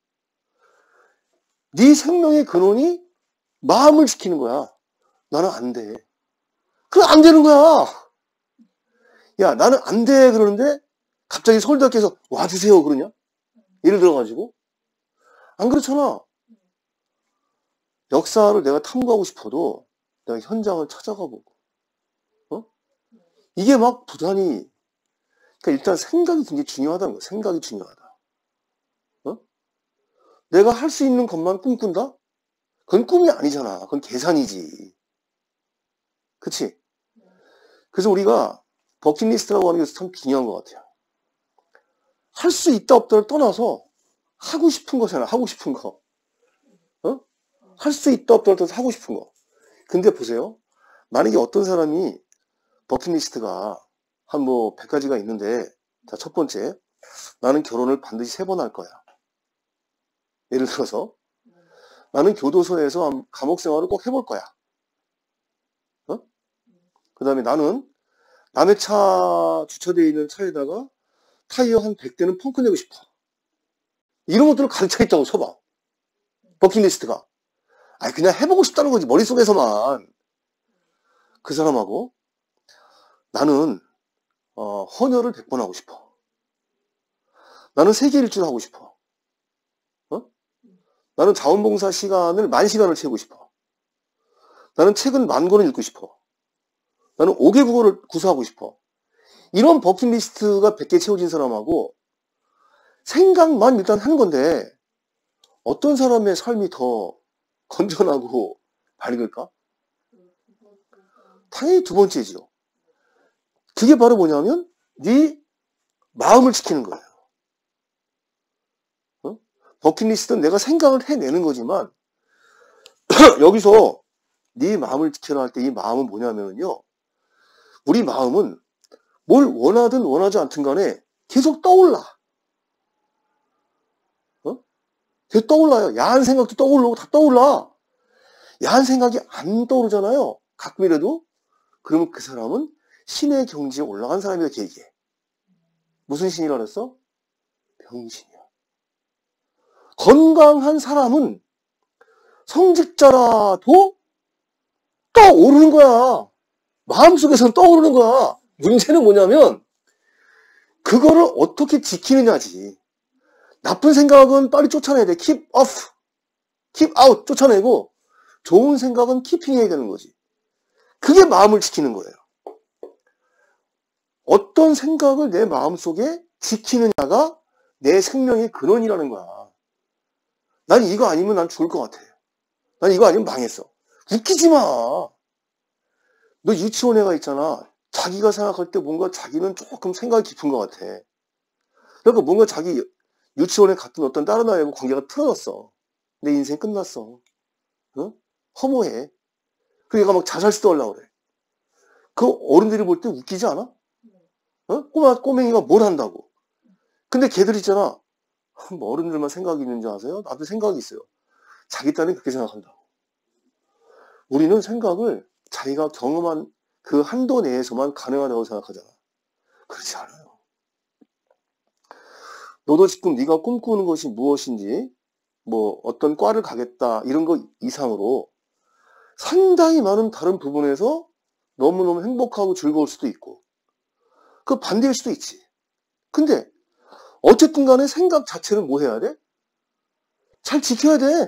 네 생명의 근원이 마음을 지키는 거야. 나는 안 돼. 그럼 안 되는 거야. 야, 나는 안 돼. 그러는데 갑자기 서울대학교에서 와주세요. 그러냐? 예를 들어가지고. 안 그렇잖아. 역사를 내가 탐구하고 싶어도 내가 현장을 찾아가 보고, 어? 이게 막 부단히, 그러니까 일단 생각이 굉장히 중요하다는 거야. 생각이 중요하다. 어? 내가 할 수 있는 것만 꿈꾼다? 그건 꿈이 아니잖아. 그건 계산이지. 그치? 그래서 우리가 버킷리스트라고 하는 게 참 중요한 것 같아요. 할 수 있다 없다를 떠나서 하고 싶은 거잖아. 하고 싶은 거. 어? 할 수 있다 없다를 떠나서 하고 싶은 거. 근데 보세요. 만약에 어떤 사람이 버킷리스트가 한 뭐 백 가지가 있는데, 자, 첫 번째, 나는 결혼을 반드시 세 번 할 거야. 예를 들어서 나는 교도소에서 감옥 생활을 꼭 해볼 거야. 어? 그 다음에 나는 남의 차 주차되어 있는 차에다가 타이어 한 백 대는 펑크 내고 싶어. 이런 것들을 가득 차 있다고 쳐봐. 버킷리스트가. 아니 그냥 해보고 싶다는 거지. 머릿속에서만. 그 사람하고 나는 어, 헌혈을 백 번 하고 싶어. 나는 세계 일주를 하고 싶어. 어? 나는 자원봉사 시간을 만 시간을 채우고 싶어. 나는 책은 만 권을 읽고 싶어. 나는 오 개 국어를 구사하고 싶어. 이런 버킷리스트가 백 개 채워진 사람하고 생각만 일단 하는 건데 어떤 사람의 삶이 더 건전하고 밝을까? 당연히 두 번째죠. 그게 바로 뭐냐면 네 마음을 지키는 거예요. 어? 버킷리스트는 내가 생각을 해내는 거지만 여기서 네 마음을 지켜라 할 때 이 마음은 뭐냐면요. 우리 마음은 뭘 원하든 원하지 않든 간에 계속 떠올라. 어? 계속 떠올라요. 야한 생각도 떠오르고 다 떠올라. 야한 생각이 안 떠오르잖아요. 가끔이라도. 그러면 그 사람은 신의 경지에 올라간 사람이라 얘기해. 무슨 신이라 그랬어? 병신이야. 건강한 사람은 성직자라도 떠오르는 거야. 마음속에서는 떠오르는 거야. 문제는 뭐냐면 그거를 어떻게 지키느냐지. 나쁜 생각은 빨리 쫓아내야 돼. keep off, keep out 쫓아내고 좋은 생각은 keeping 해야 되는 거지. 그게 마음을 지키는 거예요. 어떤 생각을 내 마음속에 지키느냐가 내 생명의 근원이라는 거야. 난 이거 아니면 난 죽을 것 같아. 난 이거 아니면 망했어. 웃기지 마. 너 유치원 애가 있잖아. 자기가 생각할 때 뭔가 자기는 조금 생각이 깊은 것 같아. 그러니까 뭔가 자기 유치원에 갔던 어떤 다른 아이하고 관계가 틀어졌어. 내 인생 끝났어. 어? 허무해. 그 얘가 막 자살 시도하려고 그래. 그 어른들이 볼 때 웃기지 않아? 어? 꼬마, 꼬맹이가 뭘 한다고. 근데 걔들 있잖아. 뭐 어른들만 생각이 있는지 아세요? 나도 생각이 있어요. 자기 딴에 그렇게 생각한다고. 우리는 생각을 자기가 경험한 그 한도 내에서만 가능하다고 생각하잖아. 그렇지 않아요. 너도 지금 네가 꿈꾸는 것이 무엇인지, 뭐 어떤 과를 가겠다 이런 거 이상으로 상당히 많은 다른 부분에서 너무너무 행복하고 즐거울 수도 있고 그 반대일 수도 있지. 근데 어쨌든 간에 생각 자체는 뭐 해야 돼? 잘 지켜야 돼.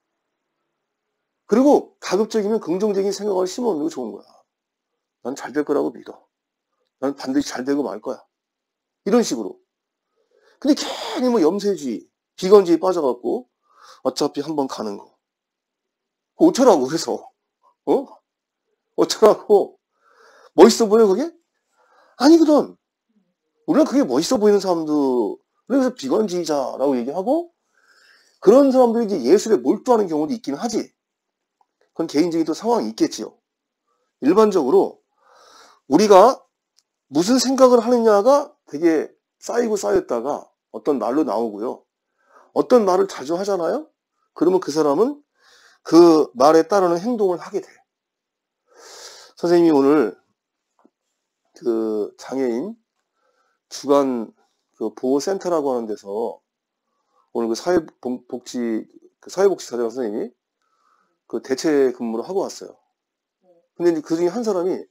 그리고 가급적이면 긍정적인 생각을 심어놓는 게 좋은 거야. 난 잘 될 거라고 믿어. 난 반드시 잘 되고 말 거야. 이런 식으로. 근데 괜히 뭐 염세주의, 비관주의 빠져갖고 어차피 한번 가는 거. 어쩌라고 그래서. 어? 어쩌라고. 멋있어 보여 그게? 아니거든. 우리가 그게 멋있어 보이는 사람들 그래서 비관주의자라고 얘기하고 그런 사람들이 이제 예술에 몰두하는 경우도 있긴 하지. 그건 개인적인 또 상황이 있겠지요. 일반적으로 우리가 무슨 생각을 하느냐가 되게 쌓이고 쌓였다가 어떤 말로 나오고요. 어떤 말을 자주 하잖아요. 그러면 그 사람은 그 말에 따르는 행동을 하게 돼. 선생님이 오늘 그 장애인 주간 그 보호센터라고 하는 데서 오늘 그 사회복지 그 사회복지사장 선생님이 그 대체 근무를 하고 왔어요. 근데 이제 그 중에 한 사람이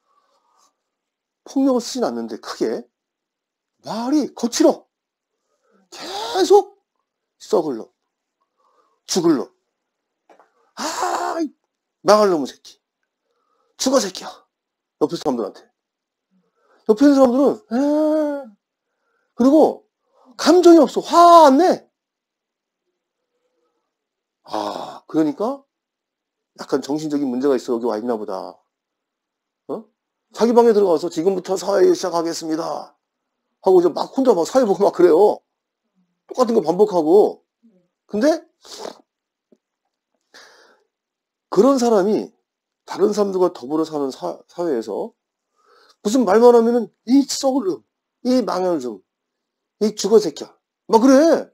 폭력을 쓰진 않는데 크게 말이 거칠어. 계속 썩을 놈, 죽을 놈. 망할 놈의 새끼. 죽어 새끼야. 옆에 사람들한테. 옆에 있는 사람들은 에 그리고 감정이 없어. 화 안 내. 아, 그러니까 약간 정신적인 문제가 있어. 여기 와 있나 보다. 어? 자기 방에 들어가서 지금부터 사회 시작하겠습니다. 하고 이제 막 혼자 막 사회 보고 막 그래요. 똑같은 거 반복하고. 근데 그런 사람이 다른 사람들과 더불어 사는 사, 사회에서 무슨 말만 하면은 이 썩을 놈, 이 망할 놈, 이 죽어 새끼야. 막 그래.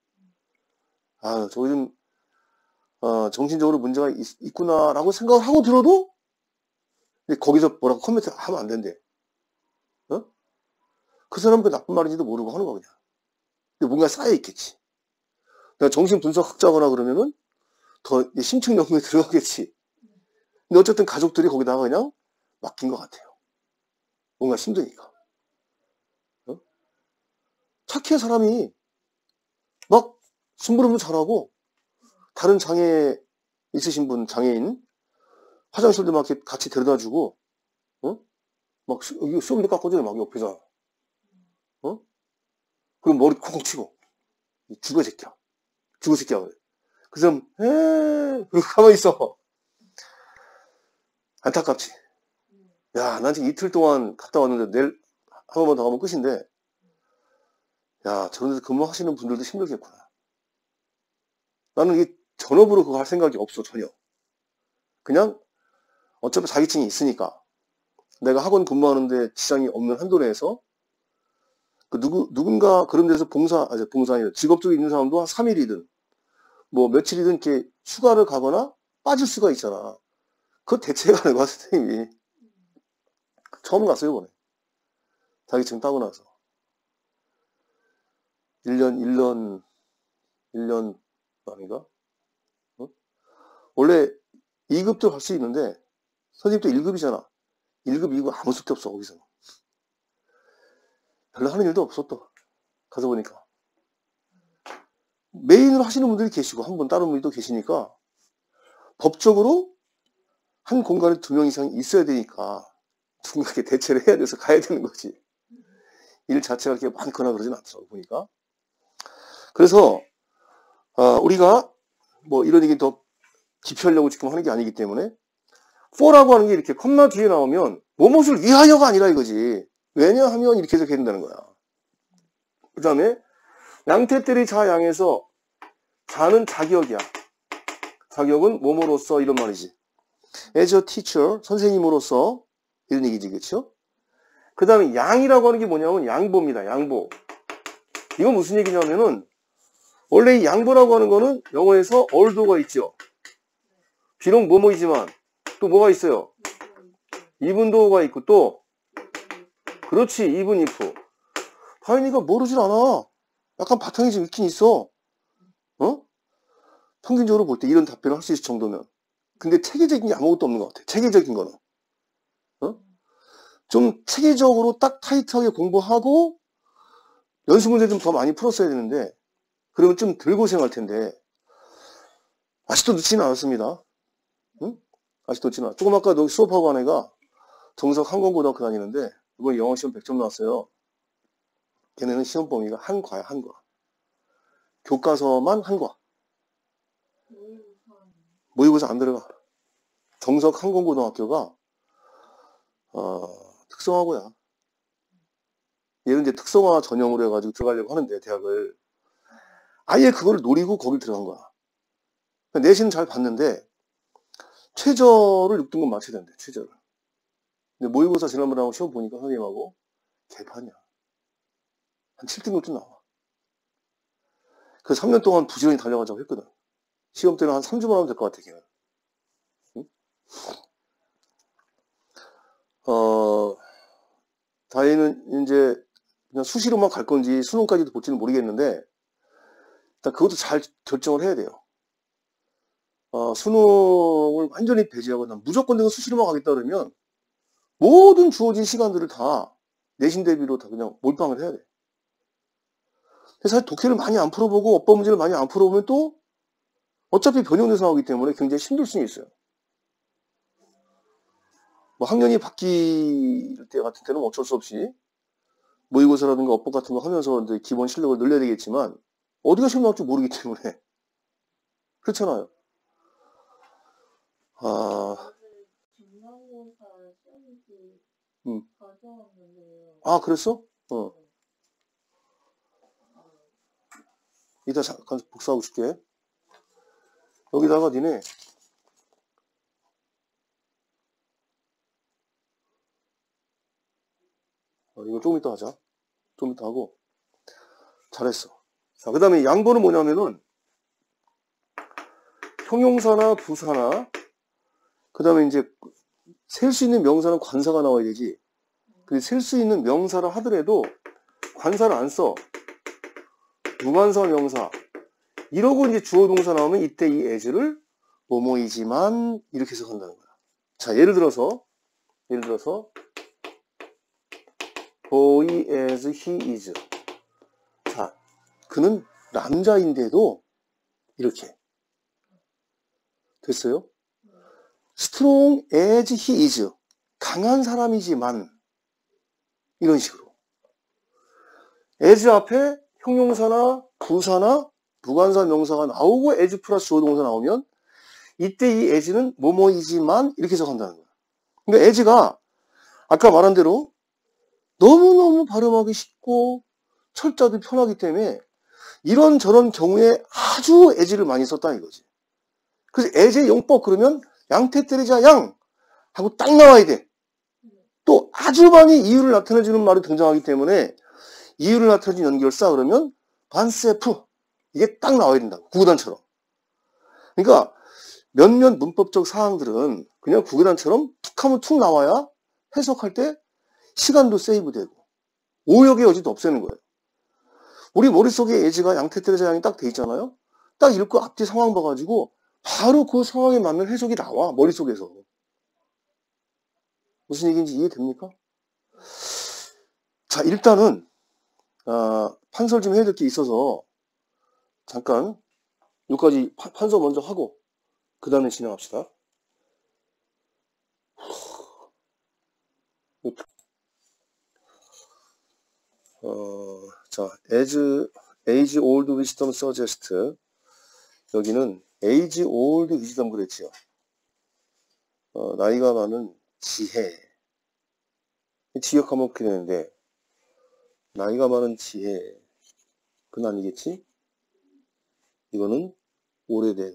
아, 저 요즘 어, 정신적으로 문제가 있, 구나라고 생각을 하고 들어도 근데 거기서 뭐라고 코멘트 하면 안 된대. 어? 그 사람은 그 나쁜 말인지도 모르고 하는 거 그냥. 근데 뭔가 쌓여 있겠지. 내가 정신 분석학자거나 그러면은 더 심층 연구에 들어가겠지. 근데 어쨌든 가족들이 거기다가 그냥 맡긴 것 같아요. 뭔가 힘드니까. 어? 착해 사람이 막 심부름도 잘하고 다른 장애 있으신 분 장애인 화장실도 막 이렇게 같이 데려다주고 어? 막 수, 여기 수염도 깎아줘요 막 옆에서 어? 그럼 머리 콩콩 치고 죽어 새끼야 죽어 새끼야 그래. 그 사람 에 가만히 있어. 안타깝지. 야, 난 지금 이틀 동안 갔다 왔는데 내일 한 번만 더 가면 끝인데 야, 저런 데서 근무하시는 분들도 힘들겠구나. 나는 이 전업으로 그거 할 생각이 없어 전혀. 그냥 어차피 자격증이 있으니까 내가 학원 근무하는데 지장이 없는 한도 내에서 그 누구 누군가 그런 데서 봉사 아니 봉사 아니라 직업적으로 있는 사람도 한 삼 일이든 뭐 며칠이든 이렇게 휴가를 가거나 빠질 수가 있잖아. 그거 대체가 안 가 선생님이. 처음 갔어요 이번에. 자격증 따고 나서 일 년 일 년 일 년 아닌가? 어? 원래 이 급도 갈 수 있는데 선생님도 일 급이잖아. 일 급, 이 급 아무 숙제 없어 거기서. 별로 하는 일도 없어 또. 가서 보니까. 메인으로 하시는 분들이 계시고 한 분 다른 분이 계시니까 법적으로 한 공간에 두 명 이상이 있어야 되니까 누군가 대체를 해야 돼서 가야 되는 거지. 일 자체가 그렇게 많거나 그러진 않더라고 보니까. 그래서 어, 우리가 뭐 이런 얘기 더 깊이 하려고 지금 하는 게 아니기 때문에 for라고 하는 게 이렇게 컴마 뒤에 나오면 무엇을 위하여가 아니라 이거지. 왜냐하면 이렇게 해석해야 된다는 거야. 그 다음에 양태들이 자양에서 자는 자격이야. 자격은 뭐뭐로서 이런 말이지. as a teacher, 선생님으로서 이런 얘기지, 그렇죠? 그 다음에 양이라고 하는 게 뭐냐면 양보입니다. 양보. 이건 무슨 얘기냐면은 원래 이 양보라고 하는 거는 영어에서 although 있죠. 비록 뭐뭐이지만 또 뭐가 있어요? even though가 있고 또 그렇지, even if. 다현이가 모르질 않아. 약간 바탕이 좀 있긴 있어. 어? 평균적으로 볼 때 이런 답변을 할 수 있을 정도면. 근데 체계적인 게 아무것도 없는 것 같아. 체계적인 거는. 어? 좀 체계적으로 딱 타이트하게 공부하고 연습 문제 좀 더 많이 풀었어야 되는데 그러면 좀 덜 고생할 텐데 아직도 늦지는 않았습니다. 응? 아직도 늦지는 않아. 조금 아까 너 수업하고 한 애가 정석 한권고등학교 다니는데 이번에 영어 시험 백 점 나왔어요. 걔네는 시험 범위가 한과야, 한과. 교과서만 한과. 모의고사 안 들어가. 정석 한권고등학교가 어, 특성화고야. 얘는 이제 특성화 전형으로 해가지고 들어가려고 하는데 대학을 아예 그걸 노리고 거길 들어간 거야. 그러니까 내신은 잘 봤는데 최저를 육 등급 맞춰야 된대. 최저를. 근데 모의고사 지난번에 하고 시험 보니까 선생님하고 개판이야. 한 칠 등급쯤 나와. 그 삼 년 동안 부지런히 달려가자고 했거든. 시험 때는 한 삼 주만 하면 될 것 같아, 걔는. 응? 어, 다혜는 이제 그냥 수시로만 갈 건지 수능까지도 볼지는 모르겠는데, 일단 그것도 잘 결정을 해야 돼요. 어, 수능을 완전히 배제하고 난 무조건 내가 수시로만 가겠다 그러면 모든 주어진 시간들을 다 내신 대비로 다 그냥 몰빵을 해야 돼. 사실 독해를 많이 안 풀어보고 어법 문제를 많이 안 풀어보면 또 어차피 변형돼서 나오기 때문에 굉장히 힘들 수는 있어요. 뭐 학년이 바뀔 때 같은 때는 어쩔 수 없이 모의고사라든가 업보 같은 거 하면서 이제 기본 실력을 늘려야 되겠지만 어디가 시험 나올지 모르기 때문에 그렇잖아요. 아,
중간고사 시험지
음.
가져왔는데요.
아 그랬어? 어. 이따 잠깐 복사하고 줄게. 여기다가 니네 어, 이거 조금 이따 하자. 좀 이따 하고. 잘했어. 자, 그 다음에 양보는 뭐냐면은 형용사나 부사나 그 다음에 이제 셀 수 있는 명사는 관사가 나와야 되지. 그 셀 수 있는 명사를 하더라도 관사를 안 써. 무관사 명사. 이러고 이제 주어 동사 나오면 이때 이 as를 뭐뭐이지만 이렇게 해석한다는 거야. 자, 예를 들어서 예를 들어서 boy as he is. 자, 그는 남자인데도 이렇게 됐어요? strong as he is. 강한 사람이지만 이런 식으로. as 앞에 형용사나 부사나 무관사 명사가 나오고 as 플러스 주어 동사 나오면 이때 이 as는 뭐뭐이지만 이렇게 해석한다는 거야. 그러니까 as가 아까 말한 대로 너무너무 발음하기 쉽고 철자도 편하기 때문에 이런저런 경우에 아주 as를 많이 썼다 이거지. 그래서 as의 용법 그러면 양태 때리자 양 하고 딱 나와야 돼. 또 아주 많이 이유를 나타내주는 말이 등장하기 때문에 이유를 나타내주는 연결사 그러면 반세프 이게 딱 나와야 된다고. 구구단처럼. 그러니까 몇몇 문법적 사항들은 그냥 구구단처럼 툭 하면 툭 나와야 해석할 때 시간도 세이브되고 오역의 여지도 없애는 거예요. 우리 머릿속에 as가 양태 때리자 양이 딱 돼 있잖아요. 딱 읽고 앞뒤 상황 봐가지고 바로 그 상황에 맞는 해석이 나와 머릿속에서. 무슨 얘기인지 이해됩니까? 자, 일단은 어, 판서를 좀 해야 될 게 있어서 잠깐 여기까지 판서 먼저 하고 그 다음에 진행합시다. 어, 자, as age old wisdom suggest 여기는 age old wisdom 그랬지요. 어, 나이가 많은 지혜. 지역하면 그렇게 되는데 나이가 많은 지혜 그건 아니겠지? 이거는 오래된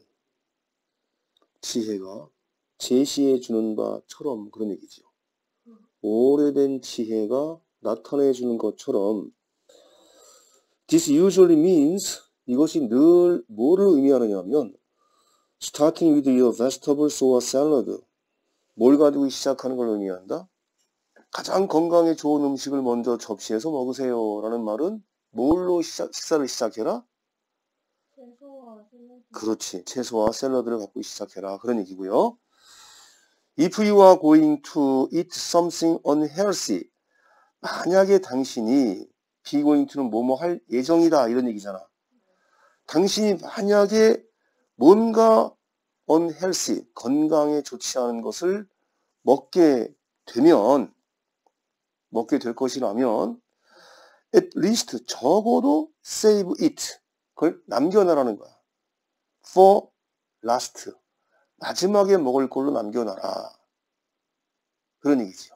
지혜가 제시해 주는 바처럼 그런 얘기죠. 오래된 지혜가 나타내 주는 것처럼 This usually means 이것이 늘 뭐를 의미하느냐면 starting with your vegetables or salad 뭘 가지고 시작하는 걸 의미한다? 가장 건강에 좋은 음식을 먼저 접시에서 먹으세요 라는 말은 뭘로 시작, 식사를 시작해라?
채소와 샐러드.
그렇지. 채소와 샐러드를 갖고 시작해라. 그런 얘기고요. If you are going to eat something unhealthy 만약에 당신이 be going to는 뭐뭐 할 예정이다 이런 얘기잖아. 당신이 만약에 뭔가 unhealthy 건강에 좋지 않은 것을 먹게 되면 먹게 될 것이라면 at least 적어도 save it 그걸 남겨놔라는 거야. for last 마지막에 먹을 걸로 남겨놔라. 그런 얘기죠.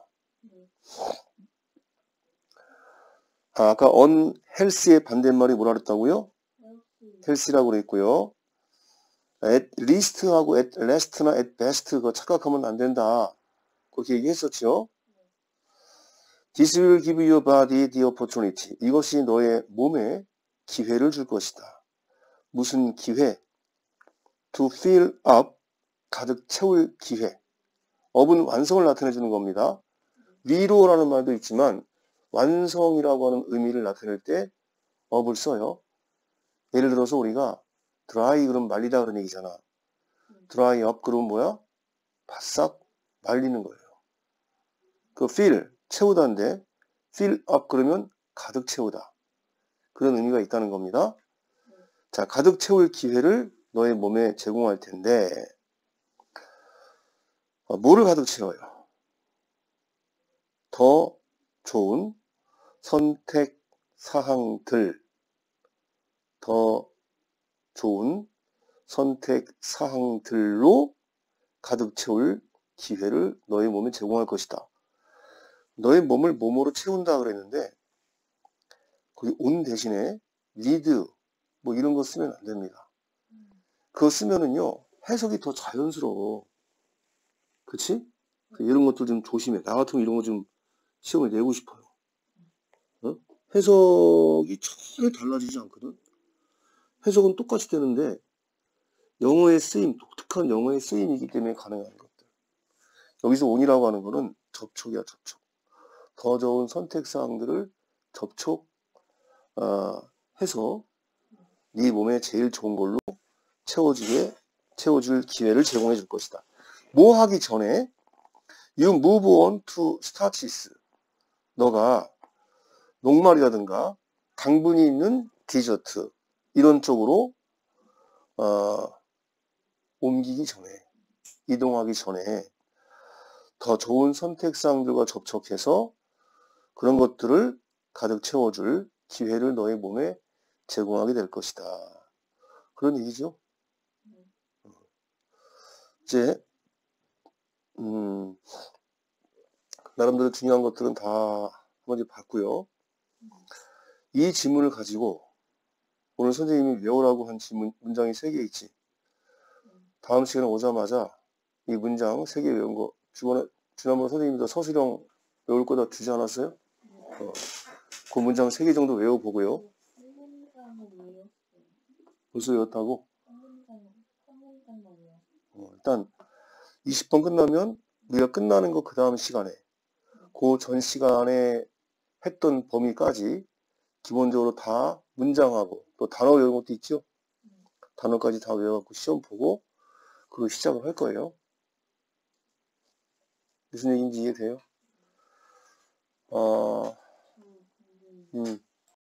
아, 아까 unhealthy의 반대말이 뭐라 그랬다고요? healthy라고 그랬고요. at least하고 at last나 at best 그거 착각하면 안 된다. 그렇게 얘기했었죠. This will give your body the opportunity. 이것이 너의 몸에 기회를 줄 것이다. 무슨 기회? To fill up. 가득 채울 기회. up은 완성을 나타내주는 겁니다. 위로라는 말도 있지만 완성이라고 하는 의미를 나타낼 때 up을 써요. 예를 들어서 우리가 dry 그러면 말리다 그런 얘기잖아. dry up 그러면 뭐야? 바싹 말리는 거예요. 그 fill, 채우다인데 fill up 그러면 가득 채우다. 그런 의미가 있다는 겁니다. 자, 가득 채울 기회를 너의 몸에 제공할 텐데 어, 뭐를 가득 채워요? 더 좋은 선택 사항들, 더 좋은 선택 사항들로 가득 채울 기회를 너의 몸에 제공할 것이다. 너의 몸을 몸으로 채운다 그랬는데 거기 온 대신에 need 뭐 이런 거 쓰면 안 됩니다. 그거 쓰면은요 해석이 더 자연스러워. 그치? 이런 것들 좀 조심해. 나 같으면 이런 거 좀 시험을 내고 싶어요. 어? 해석이 전혀 달라지지 않거든. 해석은 똑같이 되는데 영어의 쓰임, 독특한 영어의 쓰임이기 때문에 가능한 것들. 여기서 온이라고 하는 거는 접촉이야, 접촉. 더 좋은 선택사항들을 접촉 어, 해서 네 몸에 제일 좋은 걸로 채워지게 채워줄 기회를 제공해 줄 것이다. 뭐 하기 전에 you move on to starches. 너가 녹말이라든가 당분이 있는 디저트 이런 쪽으로 어, 옮기기 전에 이동하기 전에 더 좋은 선택사항들과 접촉해서 그런 것들을 가득 채워줄 기회를 너의 몸에 제공하게 될 것이다. 그런 얘기죠. 이제 음, 나름대로 중요한 것들은 다 한번 봤고요. 이 지문을 가지고 오늘 선생님이 외우라고 한 지문, 문장이 세 개 있지. 다음 시간에 오자마자 이 문장 세 개 외운 거 주번에 지난번 선생님도 서술형 외울 거다 주지 않았어요? 어, 그 문장 세 개 정도 외워보고요. 벌써 외웠다고? 어, 일단 이십 번 끝나면 우리가 끝나는 거 그 다음 시간에 그 전 시간에 했던 범위까지 기본적으로 다 문장하고 또 단어 외우는 것도 있죠. 단어까지 다 외워갖고 시험 보고 그거 시작을 할 거예요. 무슨 얘기인지 이해돼요? 어, 음.